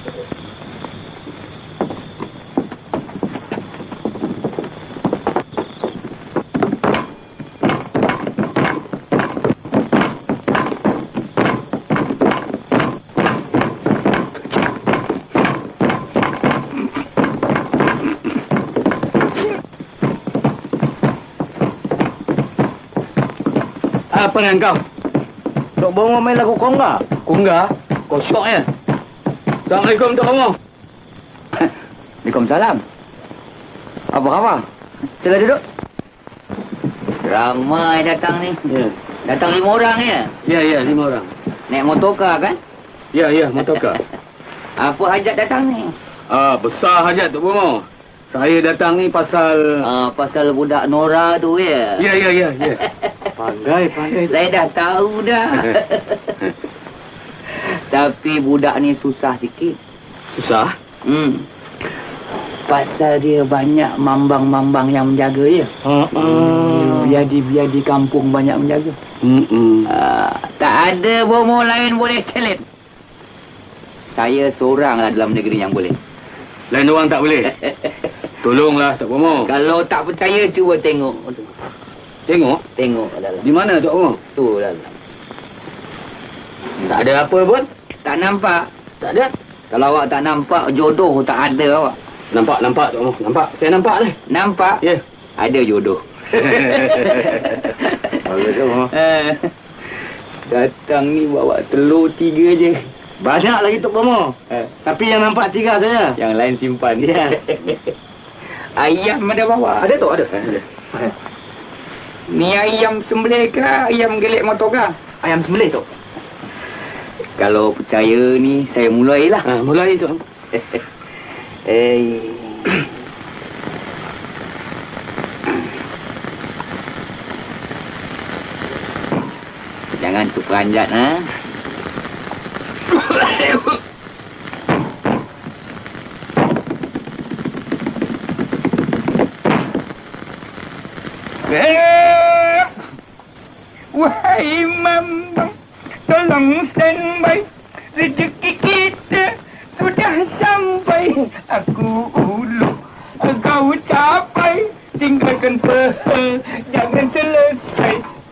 Apa dengan kau? Tok Bomo main lagu konga. Konga? Kau syok ya? Assalamualaikum, Tok Bomo. Waalaikumsalam. Apa khabar? Sila duduk. Ramai datang ni. Ya. Datang lima orang ya? Ya, ya, lima orang. Naik motorkar kan? Ya, ya, motorkar. Apa hajat datang ni? Ah, besar hajat, Tok Bomo. Saya datang ni pasal... Ah, pasal budak Nora tu ya? Ya, ya, ya, ya. Pandai, pandai. Saya dah tahu dah. Tapi budak ni susah sikit. Susah? Hmm. Pasal dia banyak mambang-mambang yang menjaga dia. Ha, hmm. Biar di kampung banyak menjaga. Hmm. Uh, tak ada Bomo lain boleh challenge. Saya seoranglah dalam negeri yang boleh. Lain orang tak boleh? Tolonglah, Tok Bomo. Kalau tak percaya, cuba tengok. Tengok? Tengok dalam. Di mana, Tok Bomo? Tu dalam. Tak ada apa pun. Tak nampak. Tak ada? Kalau awak tak nampak, jodoh tak ada awak. Nampak, nampak, Tok Bomo. Nampak. Saya nampak ni. Nampak? Ya. Yeah. Ada jodoh. Bagus, Tok Bomo. Datang ni bawa telur tiga je. Banyak lagi Tok Bomo. Eh. Tapi yang nampak tiga saja. Yang lain simpan. Ya. Ayam ada bawa. Ada, Tok? Ada. ada. Ni ayam sembelih ke ayam gelik motor ke? Ayam sembelih, Tok. Kalau percaya ni, saya mulailah. Ha, mulai, Tok. Eh. Jangan terperanjat, ha? Eh, wahai mambang, tolong standby. Rezeki kita sudah sampai. Aku ulu, kau capai. Tinggalkan peha, jangan selesai.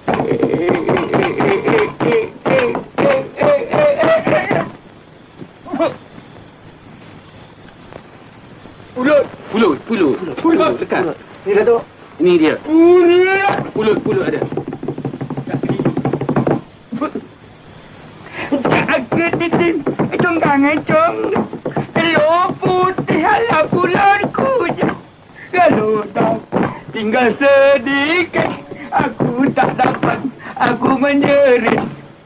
Pulut, pulut, pulut, pulut, dekat. Ni Datuk. Ini dia. Pulut, pulut, pulut ada. Jaga titin, congkangan cong. Telur putih ala bulanku je. Kalau tak tinggal sedikit, aku tak dapat, aku menjerit.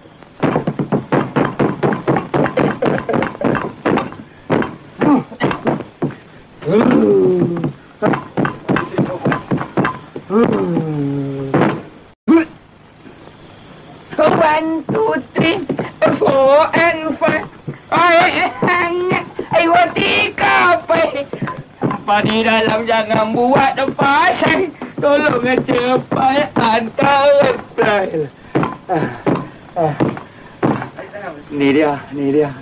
One, two, three, four, and five. I hanya, I want tiga pai. Apa di dalam jangan buat pasang. Tolong cepat antar play. Ni dia, ni dia.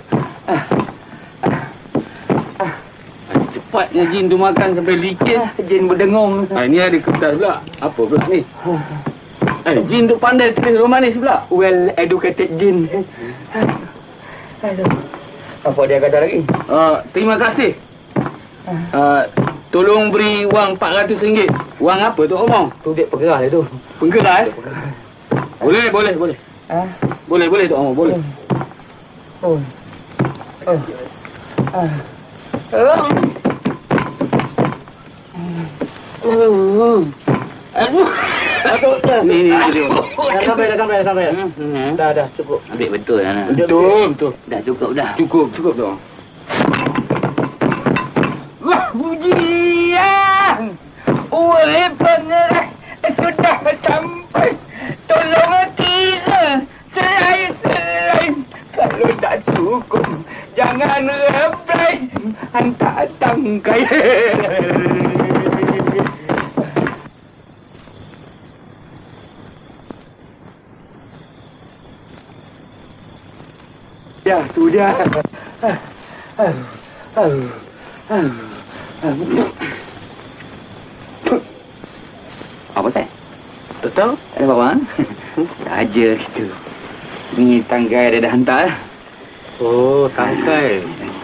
Cepatnya jin tu makan sampai licin. Jin berdengung. Ah, ini ada kertas pula. Apa pula ni? Eh, jin tu pandai tulis romanis pula. Well educated jin. Aduh. Apa dia kata lagi? Uh, terima kasih. Uh, tolong beri wang empat ratus ringgit. Wang apa tu, Omong? Tu dek pergerah dia tu. Penggeras? Boleh, boleh, boleh. Ha? Boleh, boleh tu, Omong, boleh. Oh. Oh. Ah. Oh. Oh. Aduh. Datuk, ni, ni, ni. Dah sampai, dah sampai, dah sampai. Hmm. Dah, dah, cukup. Ambil betul, Ana. Betul, betul. Dah cukup dah. Cukup, cukup tu. Wah, pujian. Wahai pengeras, sudah sampai. Tolong kira selai-selai. Kalau tak cukup, jangan reply. Hantar tangkai. Ya, tu dia. Apa teh? Tak tahu. Ada apa-apa? Saja gitu. Ini tangkai dia dah hantar. Oh, tangkai.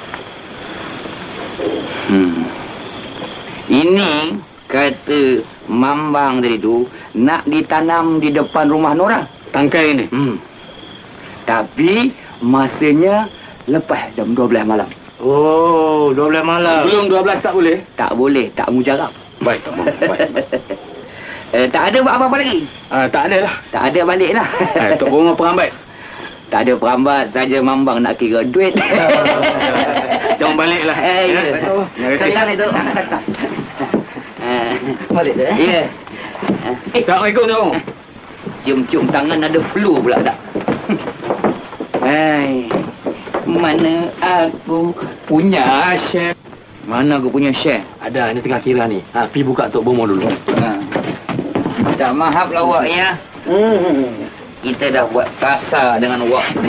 Hmm. Ini kata Mambang tadi tu nak ditanam di depan rumah Nora. Tangkai ini? Hmm. Tapi masanya lepas jam dua belas malam. Oh, dua belas malam. Sebelum dua belas tak boleh? Tak boleh, tak mujarab. Baik, tak mau. Baik. eh, tak ada buat apa-apa lagi? Ah, tak ada lah. Tak ada balik lah. Eh, Tok Bomo perambat. Tak ada perambat, saja Mambang nak kira duit. Jom balik lah. Eh, ya. Sekali lagi tu. Balik dah. Ya. Eh, Assalamualaikum, Tok Bomo. Cium-cium tangan ada flu pula tak? Hai, mana aku punya share? Mana aku punya share? Ada, ini tengah kira ni. Ha, pergi buka Tok Bomo dulu. Ha. Tak maaf lah awak ya. Hmm. Kita dah buat kasar dengan awak ni.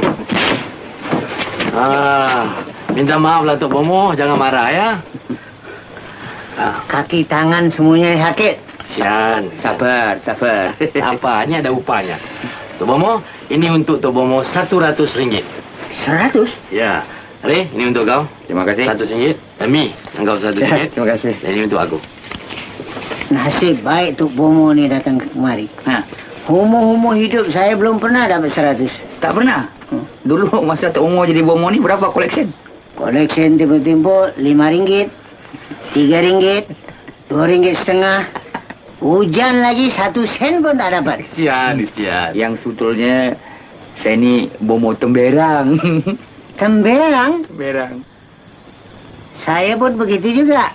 Ah, minta maaf lah Tok Bomo, jangan marah ya. Ah, kaki tangan semuanya sakit. Sian. Sabar, sabar. Apa? Ini ada upahnya. Tok Bomo, ini untuk Tok Bomo satu ratus ringgit. Seratus? Ya. Ali, ini untuk kau. Terima kasih. Satu ringgit. Dan Mi, engkau satu ringgit. Terima kasih. Dan ini untuk aku. Nasib baik Tok Bomo ni datang kemari. Ha. Umur-umur hidup saya belum pernah dapat seratus. Tak pernah? Hmm. Dulu masa Tok Umur jadi Bomo ni berapa collection? Collection timbul-timbul lima ringgit, tiga ringgit, dua ringgit setengah. Hujan lagi satu sen pun tak dapat. Sian, sian. Yang sebetulnya saya ni Bomo Temberang. Temberang? Temberang. Saya pun begitu juga.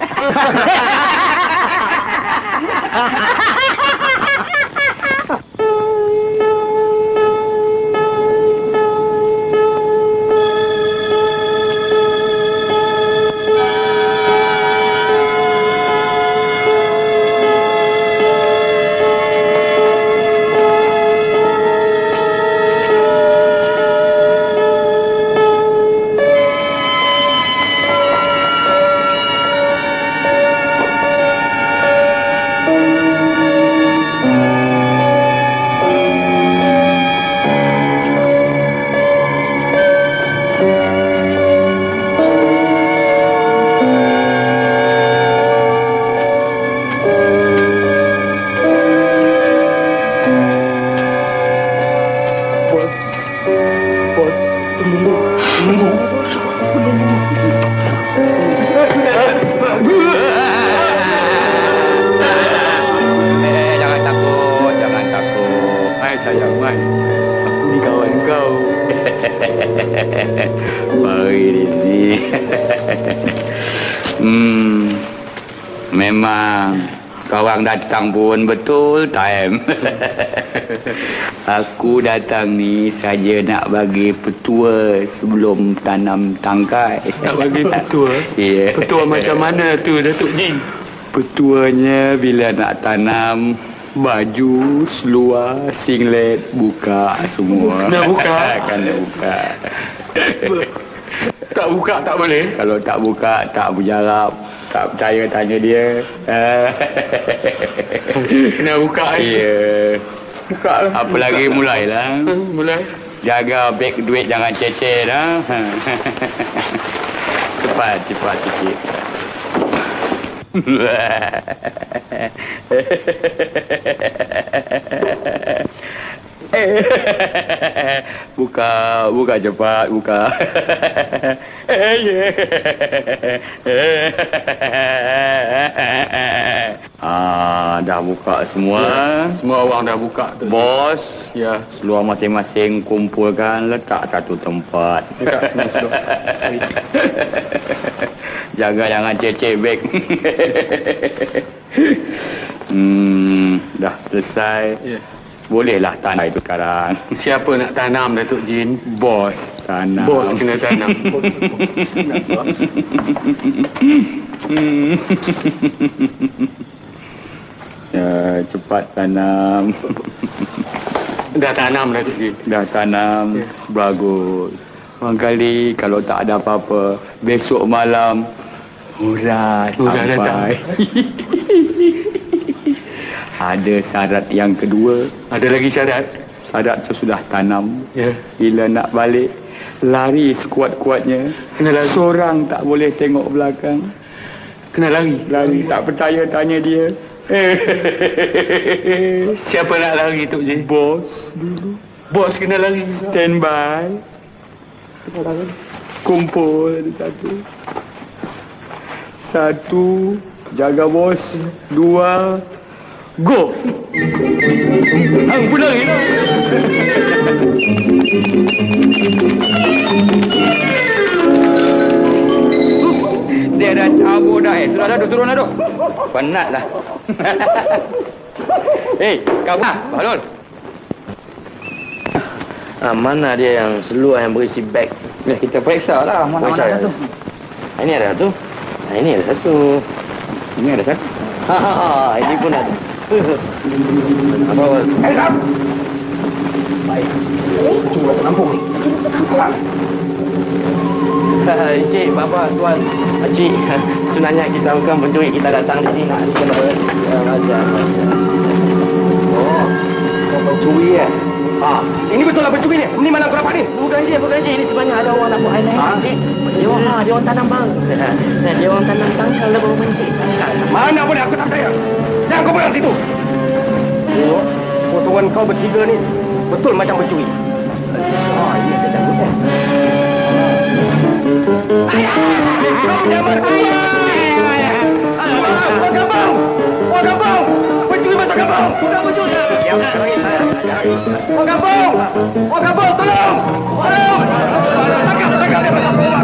Hmm, memang korang datang pun betul time. Aku datang ni saja nak bagi petua sebelum tanam tangkai. Nak bagi petua? Ya. Petua macam mana tu, Datuk Jin? Petuanya bila nak tanam, baju, seluar, singlet, buka semua. Nak buka? Kan nak buka. Tak buka tak boleh? Kalau tak buka, tak berjarab. Tak percaya tanya dia. Kena buka. Ya. Buka lah. Apa lagi mulailah. Mulai. Jaga beg duit jangan cecer dah. Cepat, cepat sikit. Buka, buka cepat, buka. Ah, dah buka semua. Semua orang dah buka tu. Bos, ya, seluar masing-masing kumpulkan, letak satu tempat. Jaga jangan cecek beg. Hmm, dah selesai. Ya. Bolehlah tanam itu sekarang. Siapa nak tanam, Datuk Jin? Bos tanam. Bos kena tanam. Ya, cepat tanam. Dah tanam, Datuk Jin? Dah tanam. Ya. Bagus. Barangkali kalau tak ada apa-apa, besok malam Hurah sampai. Ada syarat yang kedua. Ada lagi syarat? Syarat sesudah tanam. Ya. Bila nak balik, lari sekuat-kuatnya. Kena lari. Seorang tak boleh tengok belakang. Kena lari? Lari. Tak percaya tanya dia. Siapa nak lari, Tok J? Bos dulu. Bos kena lari. Stand by. Kumpul ada satu. Satu, jaga bos. Dua, go. Hang pun lari lah. Dia dah cabut dah eh. Sudah dah, duk turun dah duk. Penat lah. Eh, kau lah, Bahlul. Ah, mana dia yang seluar yang berisi beg? Ya, kita periksa lah. Mana-mana ada tu. Ini ada satu. Ah, ini ada satu. Ini ada satu. Ha ha ha, ini pun ada. Apa? Eh, Sam! Baik. Cuma penampung ni. Encik, Bapa, Tuan, Pakcik, sebenarnya kita bukan pencuri, kita datang di sini nak kena raja. Oh, kau pencuri eh? Ah, ini betul lah pencuri ni. Ini mana kau dapat ni? Bukan je, bukan je. Ini sebenarnya ada orang nak buat air lain. Ha? Dia orang, ha, dia orang tanam bang. Dia orang tanam tangkal lah baru mencik tangkal. Mana boleh aku tak percaya. Jangan kau pegang situ. Tengok, potongan kau bertiga ni betul macam pencuri. Ah, ini saya takut eh. Ayah! Kau jangan ayah! Wah gabang! Wah gabang! Pencuri masuk gabang! Bukan pencuri! Jangan lagi saya. Wah gabang! Wah gabang, tolong! Tolong! Tangkap, tangkap dia masuk rumah!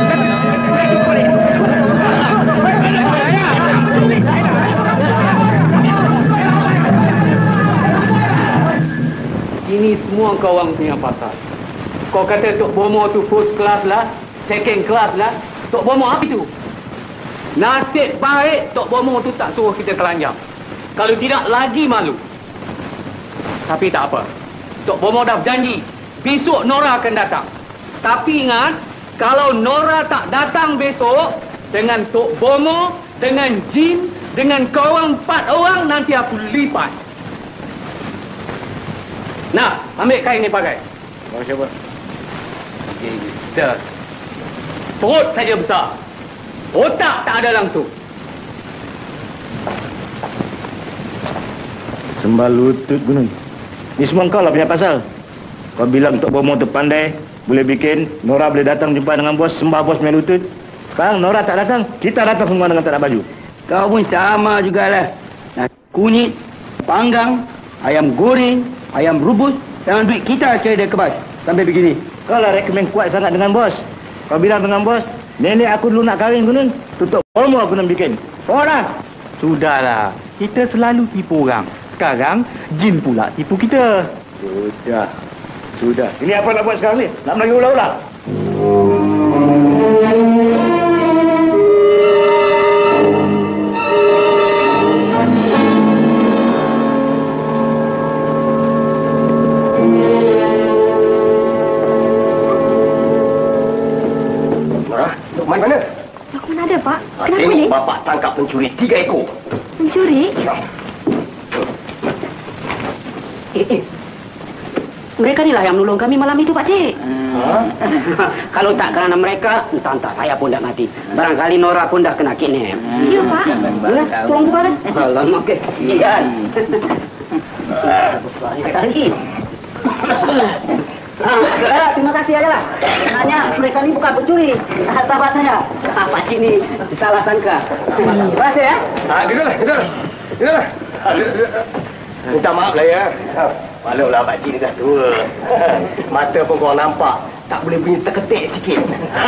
Ini semua kau orang punya pasal. Kau kata Tok Bomo tu first class lah, second class lah. Tok Bomo apa itu? Nasib baik Tok Bomo tu tak suruh kita telanjang. Kalau tidak lagi malu. Tapi tak apa. Tok Bomo dah berjanji, besok Nora akan datang. Tapi ingat, kalau Nora tak datang besok, dengan Tok Bomo, dengan Jin, dengan kau orang empat orang, nanti aku lipat. Nah, ambil kain ni pakai. Bawa siapa? Kita. Perut saja besar. Otak tak ada langsung. Sembah lutut gunung. Ni semua kau lah punya pasal. Kau bilang Tok Bomo tu pandai, boleh bikin Nora boleh datang jumpa dengan bos, sembah bos punya lutut. Sekarang Nora tak datang, kita datang semua dengan tak ada baju. Kau pun sama jugalah. Nah, kunyit, panggang, ayam goreng, ayam rebus, dengan duit kita sekali dia kebas. Sampai begini. Kau lah rekomen kuat sangat dengan bos. Kau bilang dengan bos, nenek aku dulu nak kahwin gunung, tutup Bomo aku nak bikin. Orang. Sudahlah. Kita selalu tipu orang. Sekarang, Jin pula tipu kita. Sudah. Sudah. Ini apa nak buat sekarang ni? Nak lagi ulang-ulang? Lukman mana? Lukman ada, Pak. Ah, Kenapa tengok ni? bapak tangkap pencuri tiga ekor. Pencuri? Eh, eh. Mereka ni lah yang menolong kami malam itu, Pak Cik. Ha? Kalau tak kerana mereka, entah-entah saya pun dah mati. Barangkali Nora pun dah kena kidnap. Ya, Pak. Ya, tolong buka kan? Alamak, kesian. Tadi. Ah, terima kasih aja lah. Sebenarnya mereka ni bukan pencuri. Sahabat saya. Ah, Pak Cik ni salah sangka. Terima kasih ya. Ah, duduklah, duduk. Duduklah. Ah, duduk, duduk. Minta maaf lah ya. Maluklah Pak Cik ni dah tua. Mata pun kau nampak. Tak boleh bunyi terketik sikit.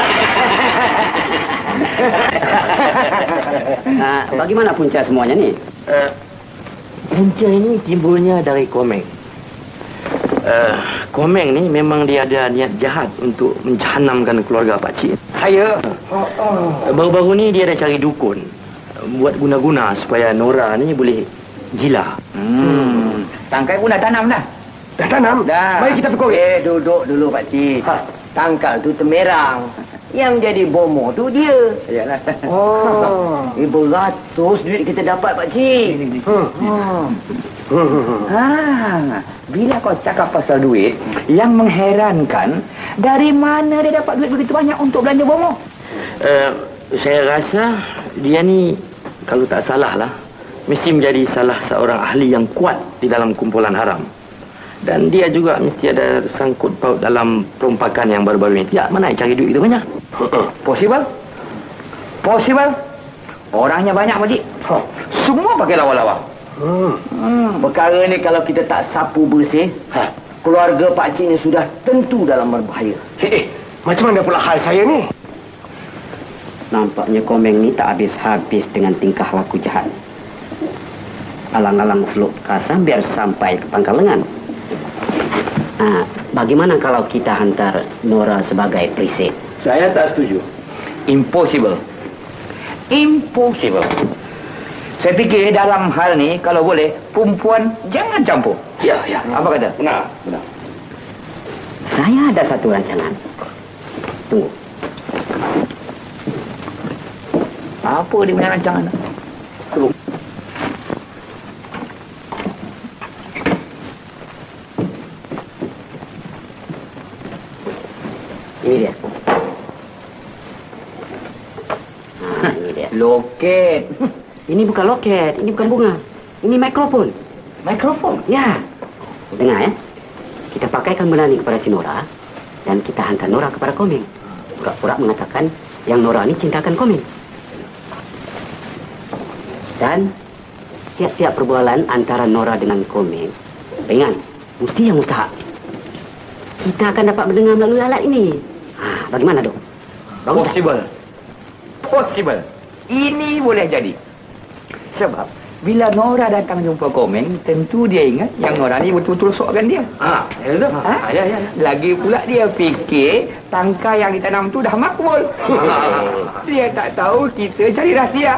Ah, bagaimana punca semuanya ni? Uh, punca ini timbulnya dari Komeng. Uh, Komeng ni memang dia ada niat jahat untuk menjahanamkan keluarga Pak Cik. Saya uh, baru-baru ni dia dah cari dukun uh, buat guna-guna supaya Nora ni boleh gila. Hmm. Tangkai pun dah tanam dah. Dah tanam? Dah. Mari kita pergi. Eh, duduk dulu pakcik. Ha. Tangkal tu temerang. Yang jadi bomo tu dia. Iyalah. Oh. Eh, beratus duit kita dapat pakcik. Hmm. Hmm. Hmm. Ha, bila kau cakap pasal duit, yang mengherankan, dari mana dia dapat duit begitu banyak untuk belanja bomo? Uh, saya rasa dia ni, kalau tak salah lah, mesti menjadi salah seorang ahli yang kuat di dalam kumpulan haram. Dan dia juga mesti ada sangkut paut dalam perompakan yang baru-baru ini. Tiap mana yang cari duit itu banyak? Possible? Possible? Orangnya banyak, pakcik. Oh, semua pakai lawa-lawa. Hmm. Hmm. Perkara ni kalau kita tak sapu bersih, ha, keluarga pakcik ni sudah tentu dalam berbahaya. Eh, eh, macam mana pula hal saya ni? Nampaknya Komeng ni tak habis-habis dengan tingkah laku jahat. Alang-alang seluk kasar biar sampai ke pangkal lengan. Ah, bagaimana kalau kita hantar Nora sebagai perisik? Saya tak setuju. Impossible. Impossible. Saya fikir dalam hal ni, kalau boleh, perempuan jangan campur. Ya, ya. Apa kata? Benar, benar. Saya ada satu rancangan. Tunggu. Apa dia punya rancangan? Tunggu. Ini dia. Nah, ini dia. Loket. Ini bukan loket, ini bukan bunga. Ini mikrofon. Mikrofon? Ya. Dengar ya. Kita pakaikan benda ini kepada si Nora dan kita hantar Nora kepada Komeng. Pura-pura mengatakan yang Nora ini cintakan Komeng. Dan tiap-tiap perbualan antara Nora dengan Komeng, ingat, mesti yang mustahak. Kita akan dapat mendengar melalui alat ini. Ha, bagaimana, Dok? Bagus Possible. Tak? Possible. Ini boleh jadi. Sebab bila Nora datang jumpa Komeng, tentu dia ingat yang Nora ni betul-betul sokkan dia. Ah, ya tu. Ha? Ya, ya, ya. Lagi pula dia fikir tangkai yang ditanam tu dah makbul. Dia tak tahu kita cari rahsia.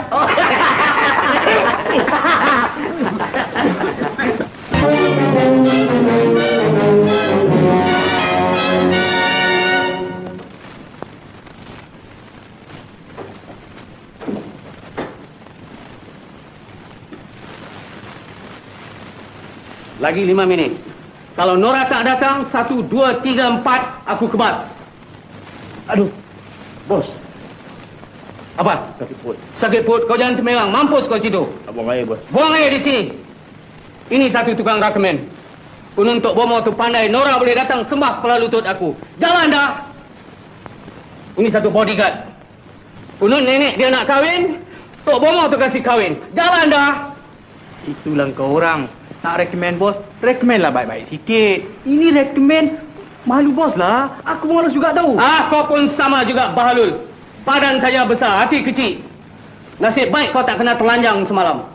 Lagi lima minit. Kalau Nora tak datang, satu, dua, tiga, empat, aku kebat. Aduh, bos. Apa? Sakit perut. Sakit perut, kau jangan temerang. Mampus kau situ. Buang air, bos. Buang air di sini. Ini satu tukang rakemen. Penuntut bomo tu pandai. Nora boleh datang sembah kepala lutut aku. Jalan dah. Ini satu bodyguard. Penun nenek dia nak kahwin. Tok bomo tu kasih kahwin. Jalan dah. Itulah kau orang. Nak rekomen bos, rekomenlah baik-baik sikit. Ini rekomen malu bos lah. Aku malas juga tahu. Ah, kau pun sama juga bahalul. Badan saya besar, hati kecil. Nasib baik kau tak kena telanjang semalam.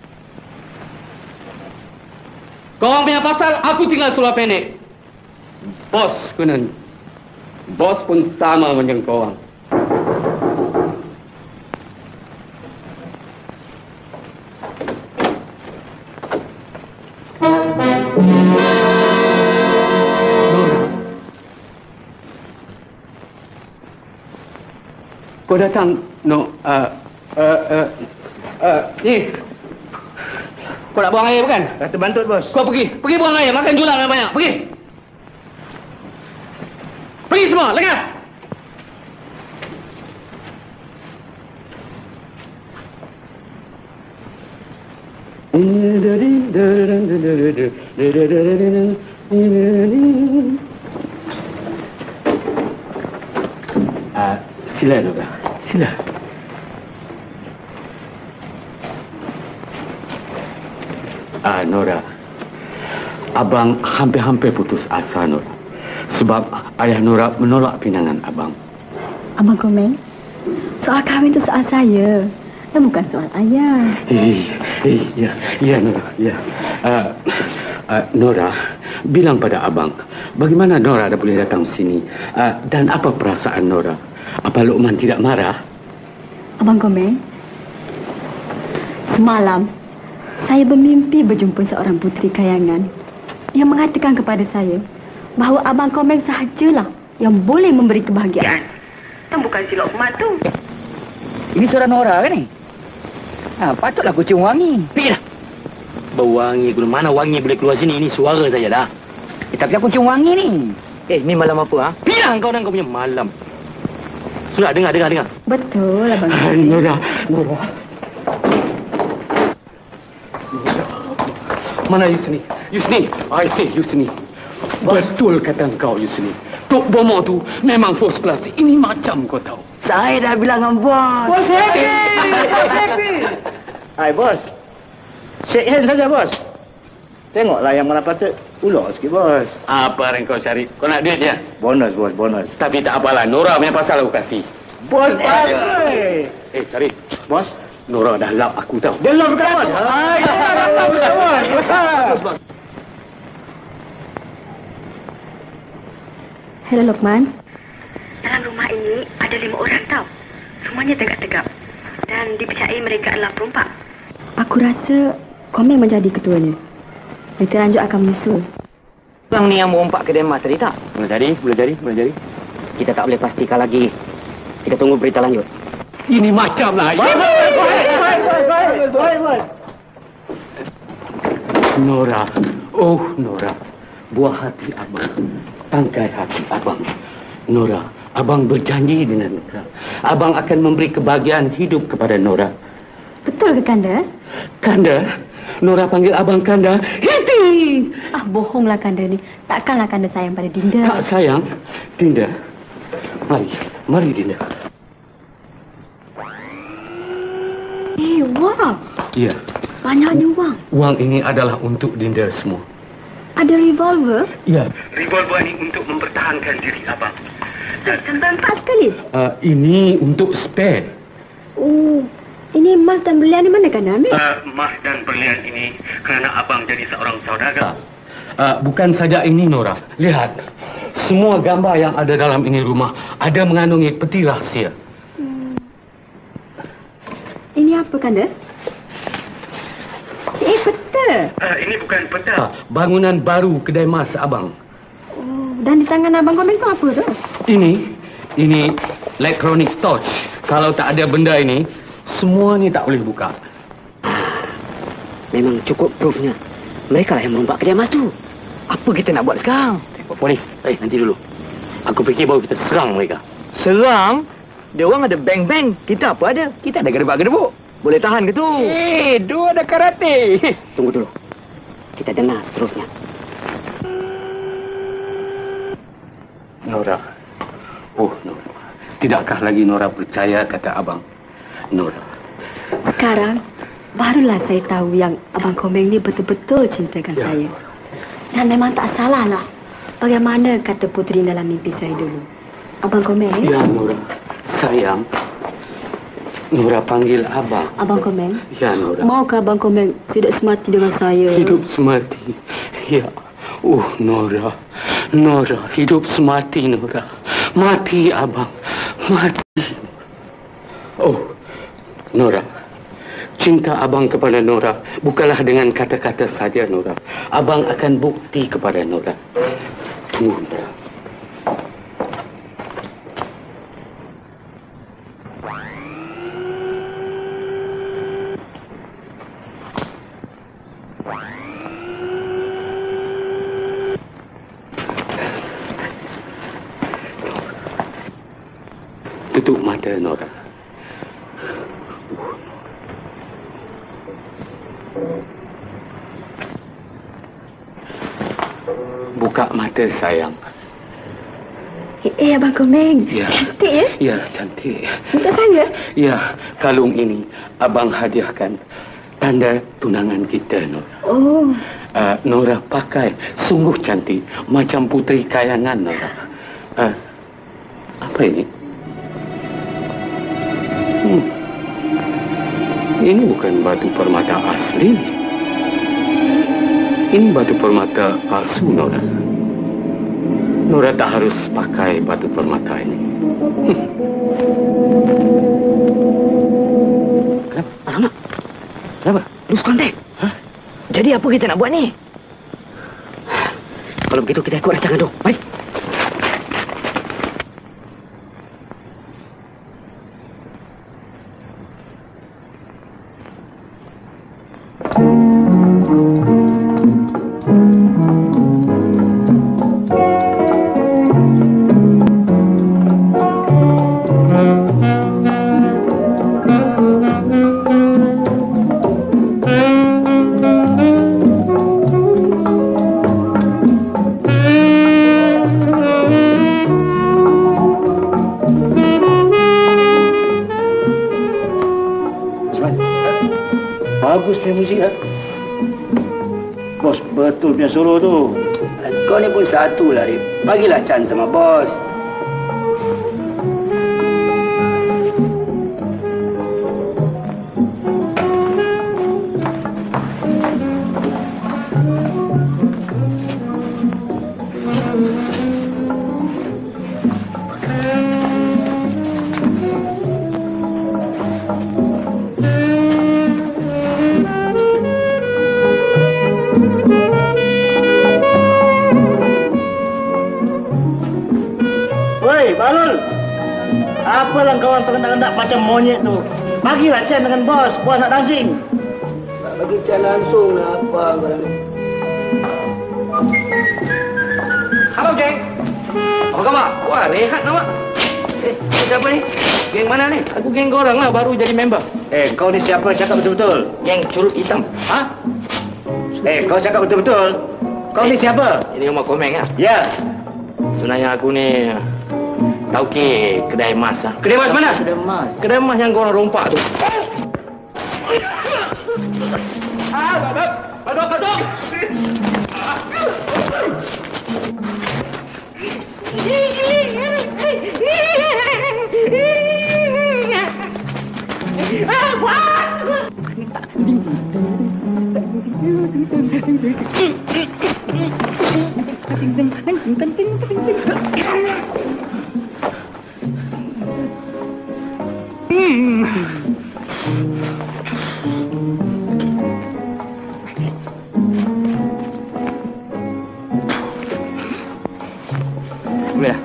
Kau punya pasal, aku tinggal seluar pendek. Bos kena. Bos pun sama macam kau orang. Kau datang, no, uh, uh, uh, uh, ni. Kau nak buang air bukan? Dah terbantut bos. Kau pergi, pergi buang air, makan julang yang banyak, pergi. Pergi semua, lengah. Uh, sila Nora, sila. Ah, Nora, abang hampir-hampir putus asa, Nora. Sebab ayah Nora menolak pinangan abang. Abang Komeng, soal kahwin itu soal saya. Dan bukan soal ayah. Eh, eh, ya, ya Nora, ya. Uh, uh, Nora, bilang pada abang, bagaimana Nora dah boleh datang sini? Uh, dan apa perasaan Nora? Apa Luqman tidak marah? Abang Komeng, semalam saya bermimpi berjumpa seorang puteri kayangan. yang mengatakan kepada saya bahawa Abang Komeng sahajalah yang boleh memberi kebahagiaan. Dan bukan si Lokman tu. Ini suara Nora kan ni? Ha, patutlah kucing wangi. Pergilah. Bau wangi, guna mana wangi boleh keluar sini? Ini suara saja dah. Eh, tapi aku kucing wangi ni. Eh, ni malam apa, ha? Pergilah kau dan kau punya malam. Sudah, dengar, dengar, dengar. Betul, Abang Ah, Komeng. Nora, Nora. Mana Yusni? Yusni, I say Yusni. Betul kata kau Yusni. Tok Bomo tu memang first class. Ini macam kau tahu. Saya dah bilang dengan bos. Bos happy! Bos happy! Hai bos. Shake hand saja bos. Tengoklah yang mana patut ulok sikit bos. Apa yang kau cari? Kau nak duit dia? Bonus bos, bonus. Tapi tak apalah, Nora punya pasal aku kasih. Bos pasal. Eh, cari. Bos, Nora dah lap aku tahu. dia love ke bos? Hai, bos. Bos. Hello, Lokman. Dalam rumah ini ada lima orang tau. Semuanya tegak-tegak. Dan dipercayai mereka adalah perompak. Aku rasa Komeng menjadi ketuanya. Mereka lanjut akan menyusul. Bang ni yang merompak ke Denmark tadi tak? Boleh jadi, boleh jadi, boleh jadi. Kita tak boleh pastikan lagi. Kita tunggu berita lanjut. Ini macam lah. Bos, bos, bos, bos. Nora, oh Nora, buah hati abang, tangkai hati abang. Nora, abang berjanji dengan Nora. Abang akan memberi kebahagiaan hidup kepada Nora. Betul ke, Kanda? Kanda, Nora panggil abang Kanda. Hiti! Ah, bohonglah Kanda ni. Takkanlah Kanda sayang pada Dinda. Tak sayang, Dinda. Mari, mari Dinda. Eh, wang. Ya, Banyaknya wang. wang ini adalah untuk Dinda semua. Ada revolver? Ya. Revolver ini untuk mempertahankan diri abang. Sampai empat sekali? Uh, ini untuk spare. Oh, ini emas dan berlian di mana Kanda ambil? Uh, emas dan berlian ini kerana abang jadi seorang saudagar. Uh, bukan saja ini Nora. Lihat, semua gambar yang ada dalam ini rumah ada mengandungi peti rahsia. Hmm. Ini apa Kanda? Eh, peta. Uh, ini bukan peta. Uh, bangunan baru kedai mas abang. Oh, dan di tangan Abang Komeng tu apa tu? Ini, ini electronic torch. Kalau tak ada benda ini, semua ni tak boleh buka. Memang cukup proofnya. Mereka lah yang merompak kedai emas tu. Apa kita nak buat sekarang? Polis, eh nanti dulu. Aku fikir baru kita serang mereka. Serang? Dia orang ada bang-bang. Kita apa ada? Kita ada gedebak-gedebuk. Boleh tahan ke tu? Eh, dua ada karate. Tunggu dulu. Kita dengar seterusnya. Nora. Oh, Nora. Tidakkah lagi Nora percaya kata abang? Nora. Sekarang, barulah saya tahu yang Abang Komeng ni betul-betul cintakan Ya. saya. Dan memang tak salah lah. Bagaimana kata Puteri dalam mimpi saya dulu. Abang Komeng, Ya, Nora. Sayang. Nora panggil abang. Abang Komeng, Ya, Nora. maukah Abang Komeng hidup semati dengan saya? Hidup semati. Ya. Oh, Nora. Nora, hidup semati, Nora. Mati, abang. Mati. Oh, Nora. Cinta abang kepada Nora bukanlah dengan kata-kata saja, Nora. Abang akan bukti kepada Nora. Tunggu, Nora. Tutup mata, Nora. Buka mata, sayang. Eh, eh Abang Komeng, Ya. cantik ya? Ya, cantik. Untuk saya? Ya, kalung ini abang hadiahkan. Tanda tunangan kita, Nora. Oh, Uh, Nora pakai sungguh cantik, macam puteri kayangan, Nora. Uh, apa ini? Hmm. Ini bukan batu permata asli. Ini batu permata palsu, Nora. Nora tak harus pakai batu permata ini. Hmm. Kenapa? Alamak. Kenapa? Lose contact. Hah? Jadi apa kita nak buat ni? Kalau begitu kita ikut rancangan tu. Mari. Bagus punya muzik lah. Bos betul punya solo tu. Kau ni pun satu lah, Rip. Bagilah chance sama bos. Apalah kawan terkendak-kendak macam monyet tu. Bagilah Chan dengan bos. Bos nak dancing. Tak bagi Chan langsung lah apa korang. Halo, geng. Apa khabar? Wah, rehat nama. Eh, siapa ni? Geng mana ni? Aku geng korang lah, baru jadi member. Eh, kau ni siapa cakap betul-betul? Geng Curut Hitam. Ha? Eh, kau cakap betul-betul? Kau ni siapa? Ini rumah Komeng ya? Ya. Sebenarnya aku ni tauke kedai emas ah. Kedai emas mana? Kedai emas. Kedai emas yang korang rompak tu. Ah, badok, badok, badok. Boleh.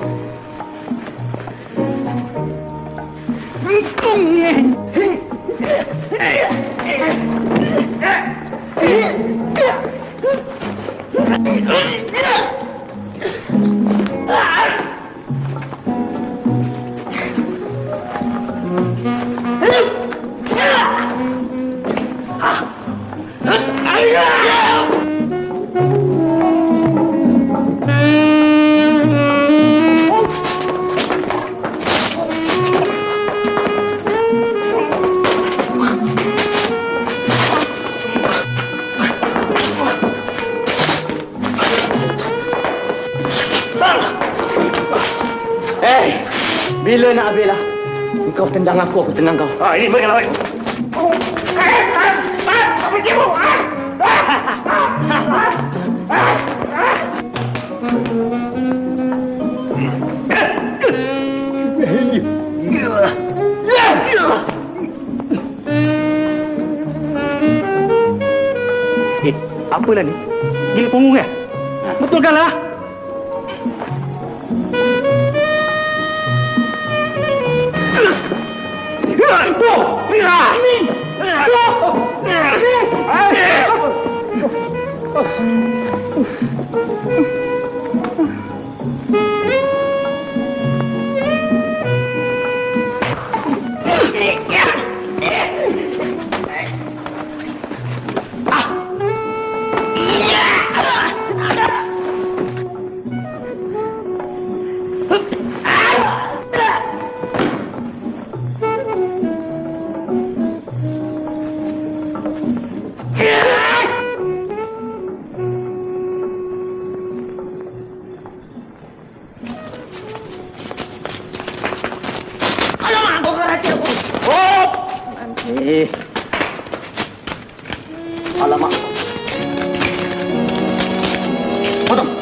Eh, bila nak habis lah? Kau tendang aku, aku tendang kau. Ah, ini bagaimana? Oh, eh, ah, ah, apa cium? Ah, Eh, apalah ni? Gila punggung ya? Betulkan lah. Oh, mira! Eh. Alamak. Potong.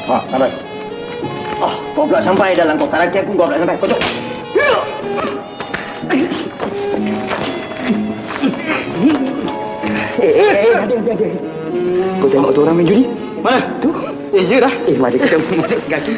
Ha, sampai. Ah, kau pula sampai dalam kau karate aku, kau pula sampai. Kocok. Eh, eh, eh, ada, ada, ada. Kau tengok tu orang main judi? Mana? Tu. Eh, je dah. Eh, mari kita masuk kaki.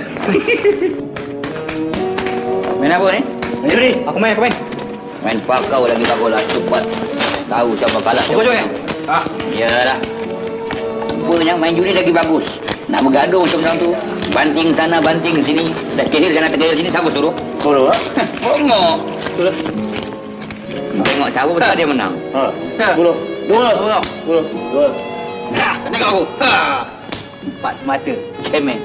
Main apa ni? Main judi. Aku main, aku main. Main pakau lagi bagus lah. Cepat tahu siapa kalah. Kau kocok ya? Ah, iyalah. Rupanya main judi lagi bagus. Nak bergaduh macam orang tu. Banting sana, banting sini. Dah kehil sana, terkehil sini. Siapa suruh? Suruh, ha? Bongok. Suruh. Tengok siapa betul dia menang. Ha. Sepuluh. Dua. Dua. Sepuluh. Dua. Dah, tengok aku. Ha. Empat mata. Cemen.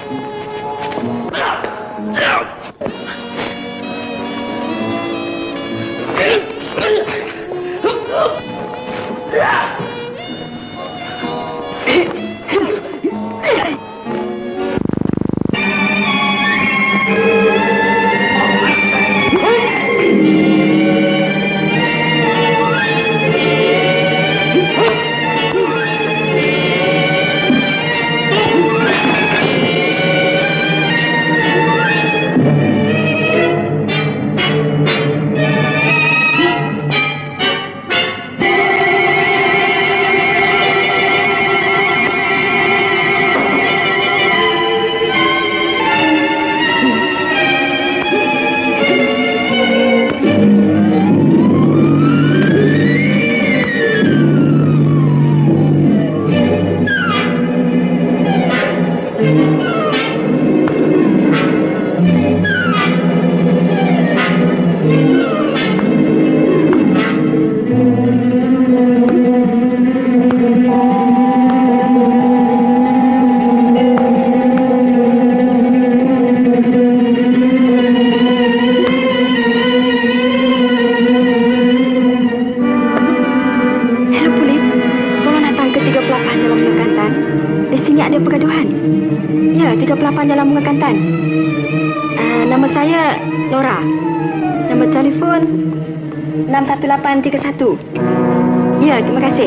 enam satu lapan tiga satu. Ya, terima kasih.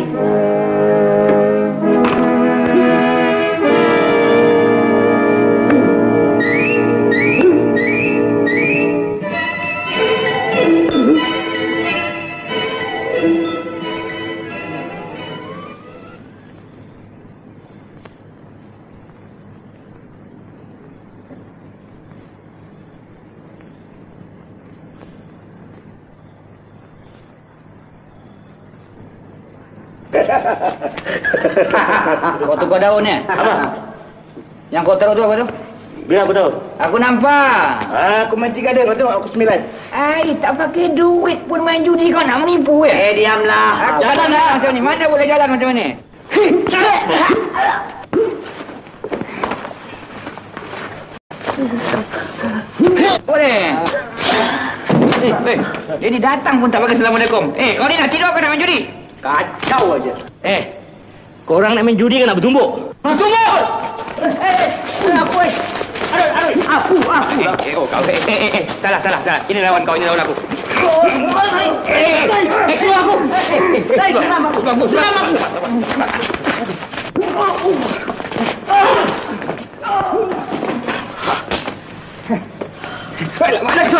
Kau tukar daun ni? Apa? Yang kau taruh tu apa tu? Biar aku tahu. Aku nampak. Ah, aku main tiga ada, kau tengok aku sembilan. Ai, tak pakai duit pun main judi kau nak menipu ya? Eh, diamlah. Jalan lah macam ni. Mana boleh jalan macam ni? Boleh. Eh, eh. Dia ni datang pun tak pakai Assalamualaikum. Eh, kau ni nak tidur kau nak main judi? Kacau aja. Eh, korang nak main judi ke nak bertumbuk? Bertumbuk! Eh, eh, apa eh? Aduh, aduh, aku, aku. Eh, oh kau. Eh, eh, eh, salah, salah, salah. Ini lawan kau, ini lawan aku. Eh, eh, keluar aku. Eh, eh, selam aku. Selam aku. Alah, mana tu?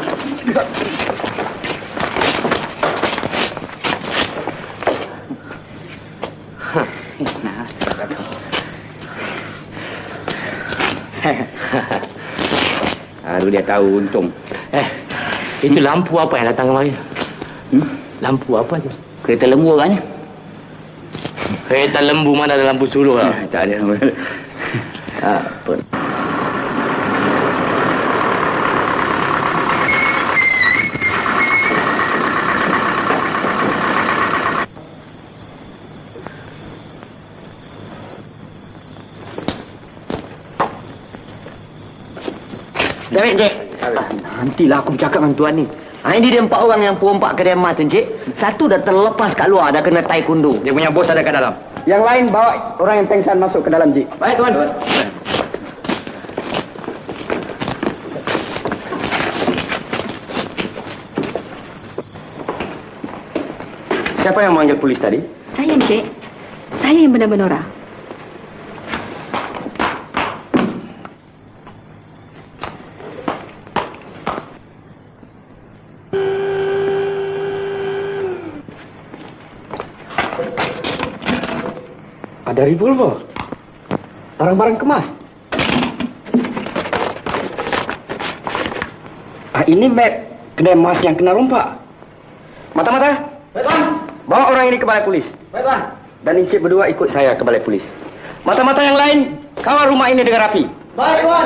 Aduh, dia tahu untung. Eh, itu lampu apa yang datang kemari? Hmm? Lampu apa tu? Kereta lembu kan? Kereta lembu mana ada lampu suluh lah? Tak ada. Apa? Cik, Cik. Nantilah aku bercakap dengan tuan ni. Ha, ini dia empat orang yang perompak kedai emas tu, Cik. Satu dah terlepas kat luar, dah kena taekwondo. Dia punya bos ada kat dalam. Yang lain bawa orang yang pengsan masuk ke dalam, Cik. Baik, tuan. Tuan. Siapa yang memanggil polis tadi? Saya, Encik. Saya yang benar-benar. Ada revolver. Barang-barang kemas. Ah, ini map kedai emas yang kena rompak. Mata-mata. Baik, Tuan. Bawa orang ini ke balai polis. Baik, Tuan. Dan Encik berdua ikut saya ke balai polis. Mata-mata yang lain, kawal rumah ini dengan rapi. Baik, Tuan.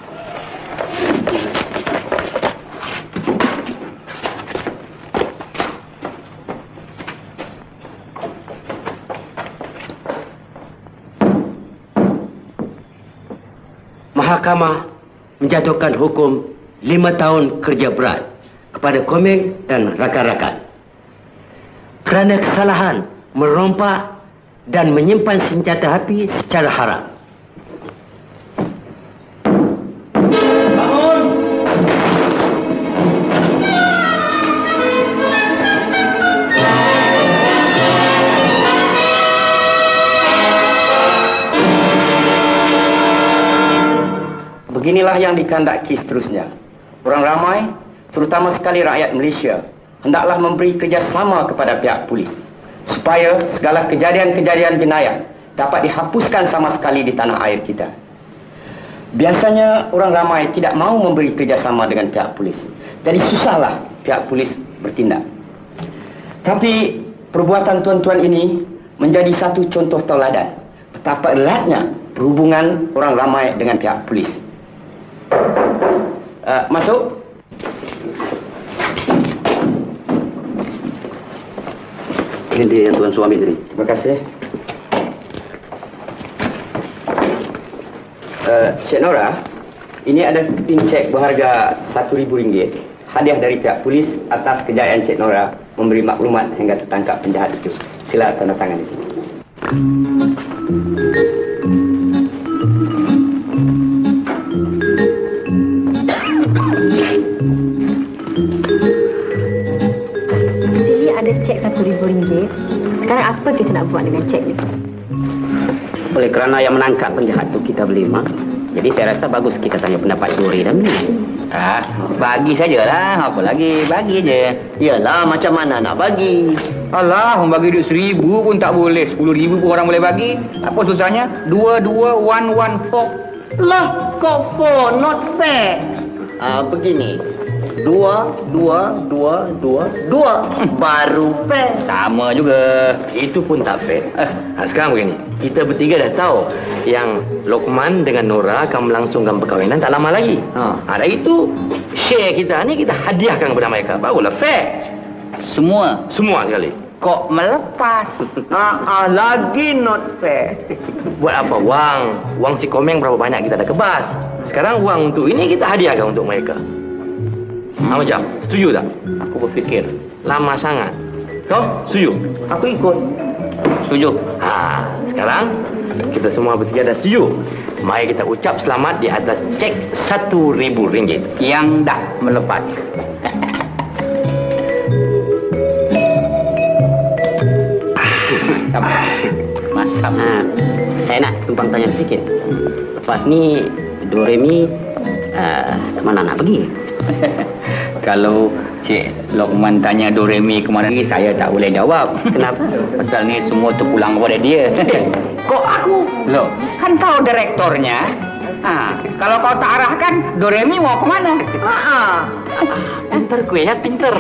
Mahkamah menjatuhkan hukum lima tahun kerja berat kepada Komeng dan rakan-rakan kerana kesalahan merompak dan menyimpan senjata api secara haram. Beginilah yang dikehendaki seterusnya. Orang ramai, terutama sekali rakyat Malaysia, hendaklah memberi kerjasama kepada pihak polis supaya segala kejadian-kejadian jenayah dapat dihapuskan sama sekali di tanah air kita. Biasanya orang ramai tidak mahu memberi kerjasama dengan pihak polis. Jadi susahlah pihak polis bertindak. Tapi perbuatan tuan-tuan ini menjadi satu contoh tauladan betapa eratnya perhubungan orang ramai dengan pihak polis. Uh, masuk. Ini dia tuan suami tadi. Terima kasih. Uh, Cik Nora, ini ada keping cek berharga satu ribu ringgit. Hadiah dari pihak polis atas kejayaan Cik Nora memberi maklumat hingga tertangkap penjahat itu. Sila tanda tangan di sini. Ada cek satu ribu ringgit. Sekarang apa kita nak buat dengan cek ni? Oleh kerana yang menangkap penjahat tu kita berlima, jadi saya rasa bagus kita tanya pendapat Dore dan Mi. Ah, bagi sajalah. Apa lagi? Bagi je. Yalah, macam mana nak bagi? Alah, bagi duit seribu pun tak boleh. Sepuluh ribu pun orang boleh bagi. Apa susahnya? Dua, dua, one, one, four. Lah, kok four? Not fair. Ah, begini. Dua, dua, dua, dua, dua. Baru fair. Sama juga. Itu pun tak fair. Eh, sekarang begini. Kita bertiga dah tahu yang Lokman dengan Nora akan melangsungkan perkahwinan tak lama lagi. Ha. Ada itu, share kita ni kita hadiahkan kepada mereka. Barulah fair. Semua? Semua sekali. Kok melepas? Ah, ah, lagi not fair. Buat apa wang? Wang si Komeng berapa banyak kita dah kebas. Sekarang wang untuk ini kita hadiahkan untuk mereka. Ha, macam? Setuju tak? Aku berfikir lama sangat. Kau setuju? Aku ikut. Setuju? Ha, sekarang kita semua bertiga dah setuju. Mari kita ucap selamat di atas cek satu ribu ringgit yang dah melepas. Mantap. Ha, saya nak tumpang tanya sedikit. Lepas ni Doremi uh, kemana nak pergi? Kalau Cik Lokman tanya Doremi kemana pergi, saya tak boleh jawab. Kenapa? Pasal ni semua terpulang kepada dia. Kok aku? Loh, kan kau direktornya. Ha, kalau kau tak arahkan, Doremi mau kemana? Ha, pinter gue ya, pinter.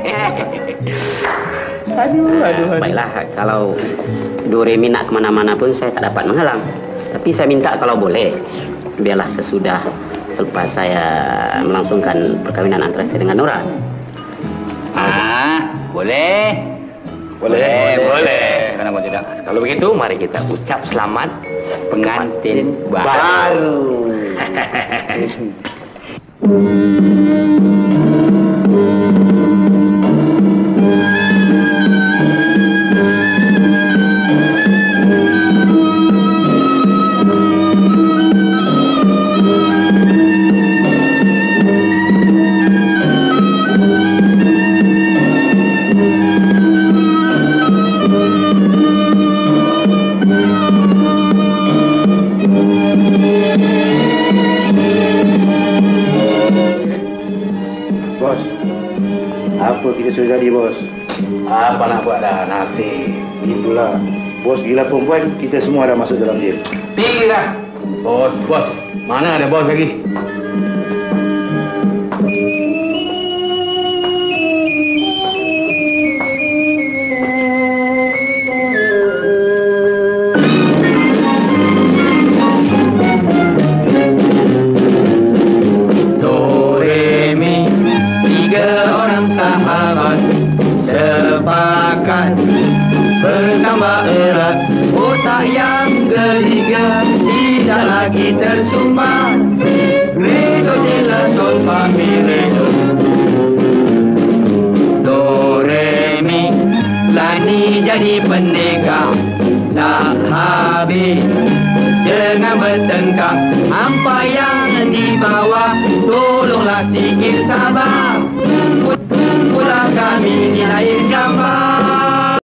Aduh, aduh, aduh. Baiklah, kalau Doremi nak kemana-mana pun saya tak dapat menghalang. Tapi saya minta kalau boleh, biarlah sesudah selepas saya melangsungkan perkahwinan antara saya dengan Nora. Ah, boleh. Boleh, boleh. boleh. Kenapa tidak? Kalau begitu, mari kita ucap selamat pengantin baru. baru. Apa kita sudah jadi, bos? Apa nak buat dah? Nasib. Itulah. Bos gila perempuan, kita semua dah masuk dalam dia. Tinggilah. Bos, bos. Mana ada bos lagi? Do, re, mi. Tiga orang sahabat sepakat bertambah erat, otak yang geliga tidak lagi tersumbat. Re, do, si, la, sol, fa, mi, re, do. Do, re, mi. Lani jadi pendekar tak habis dengan bertengkar. Hampa yang di bawah, tolonglah sedikit sabar. Tunggulah kami di lain gambar.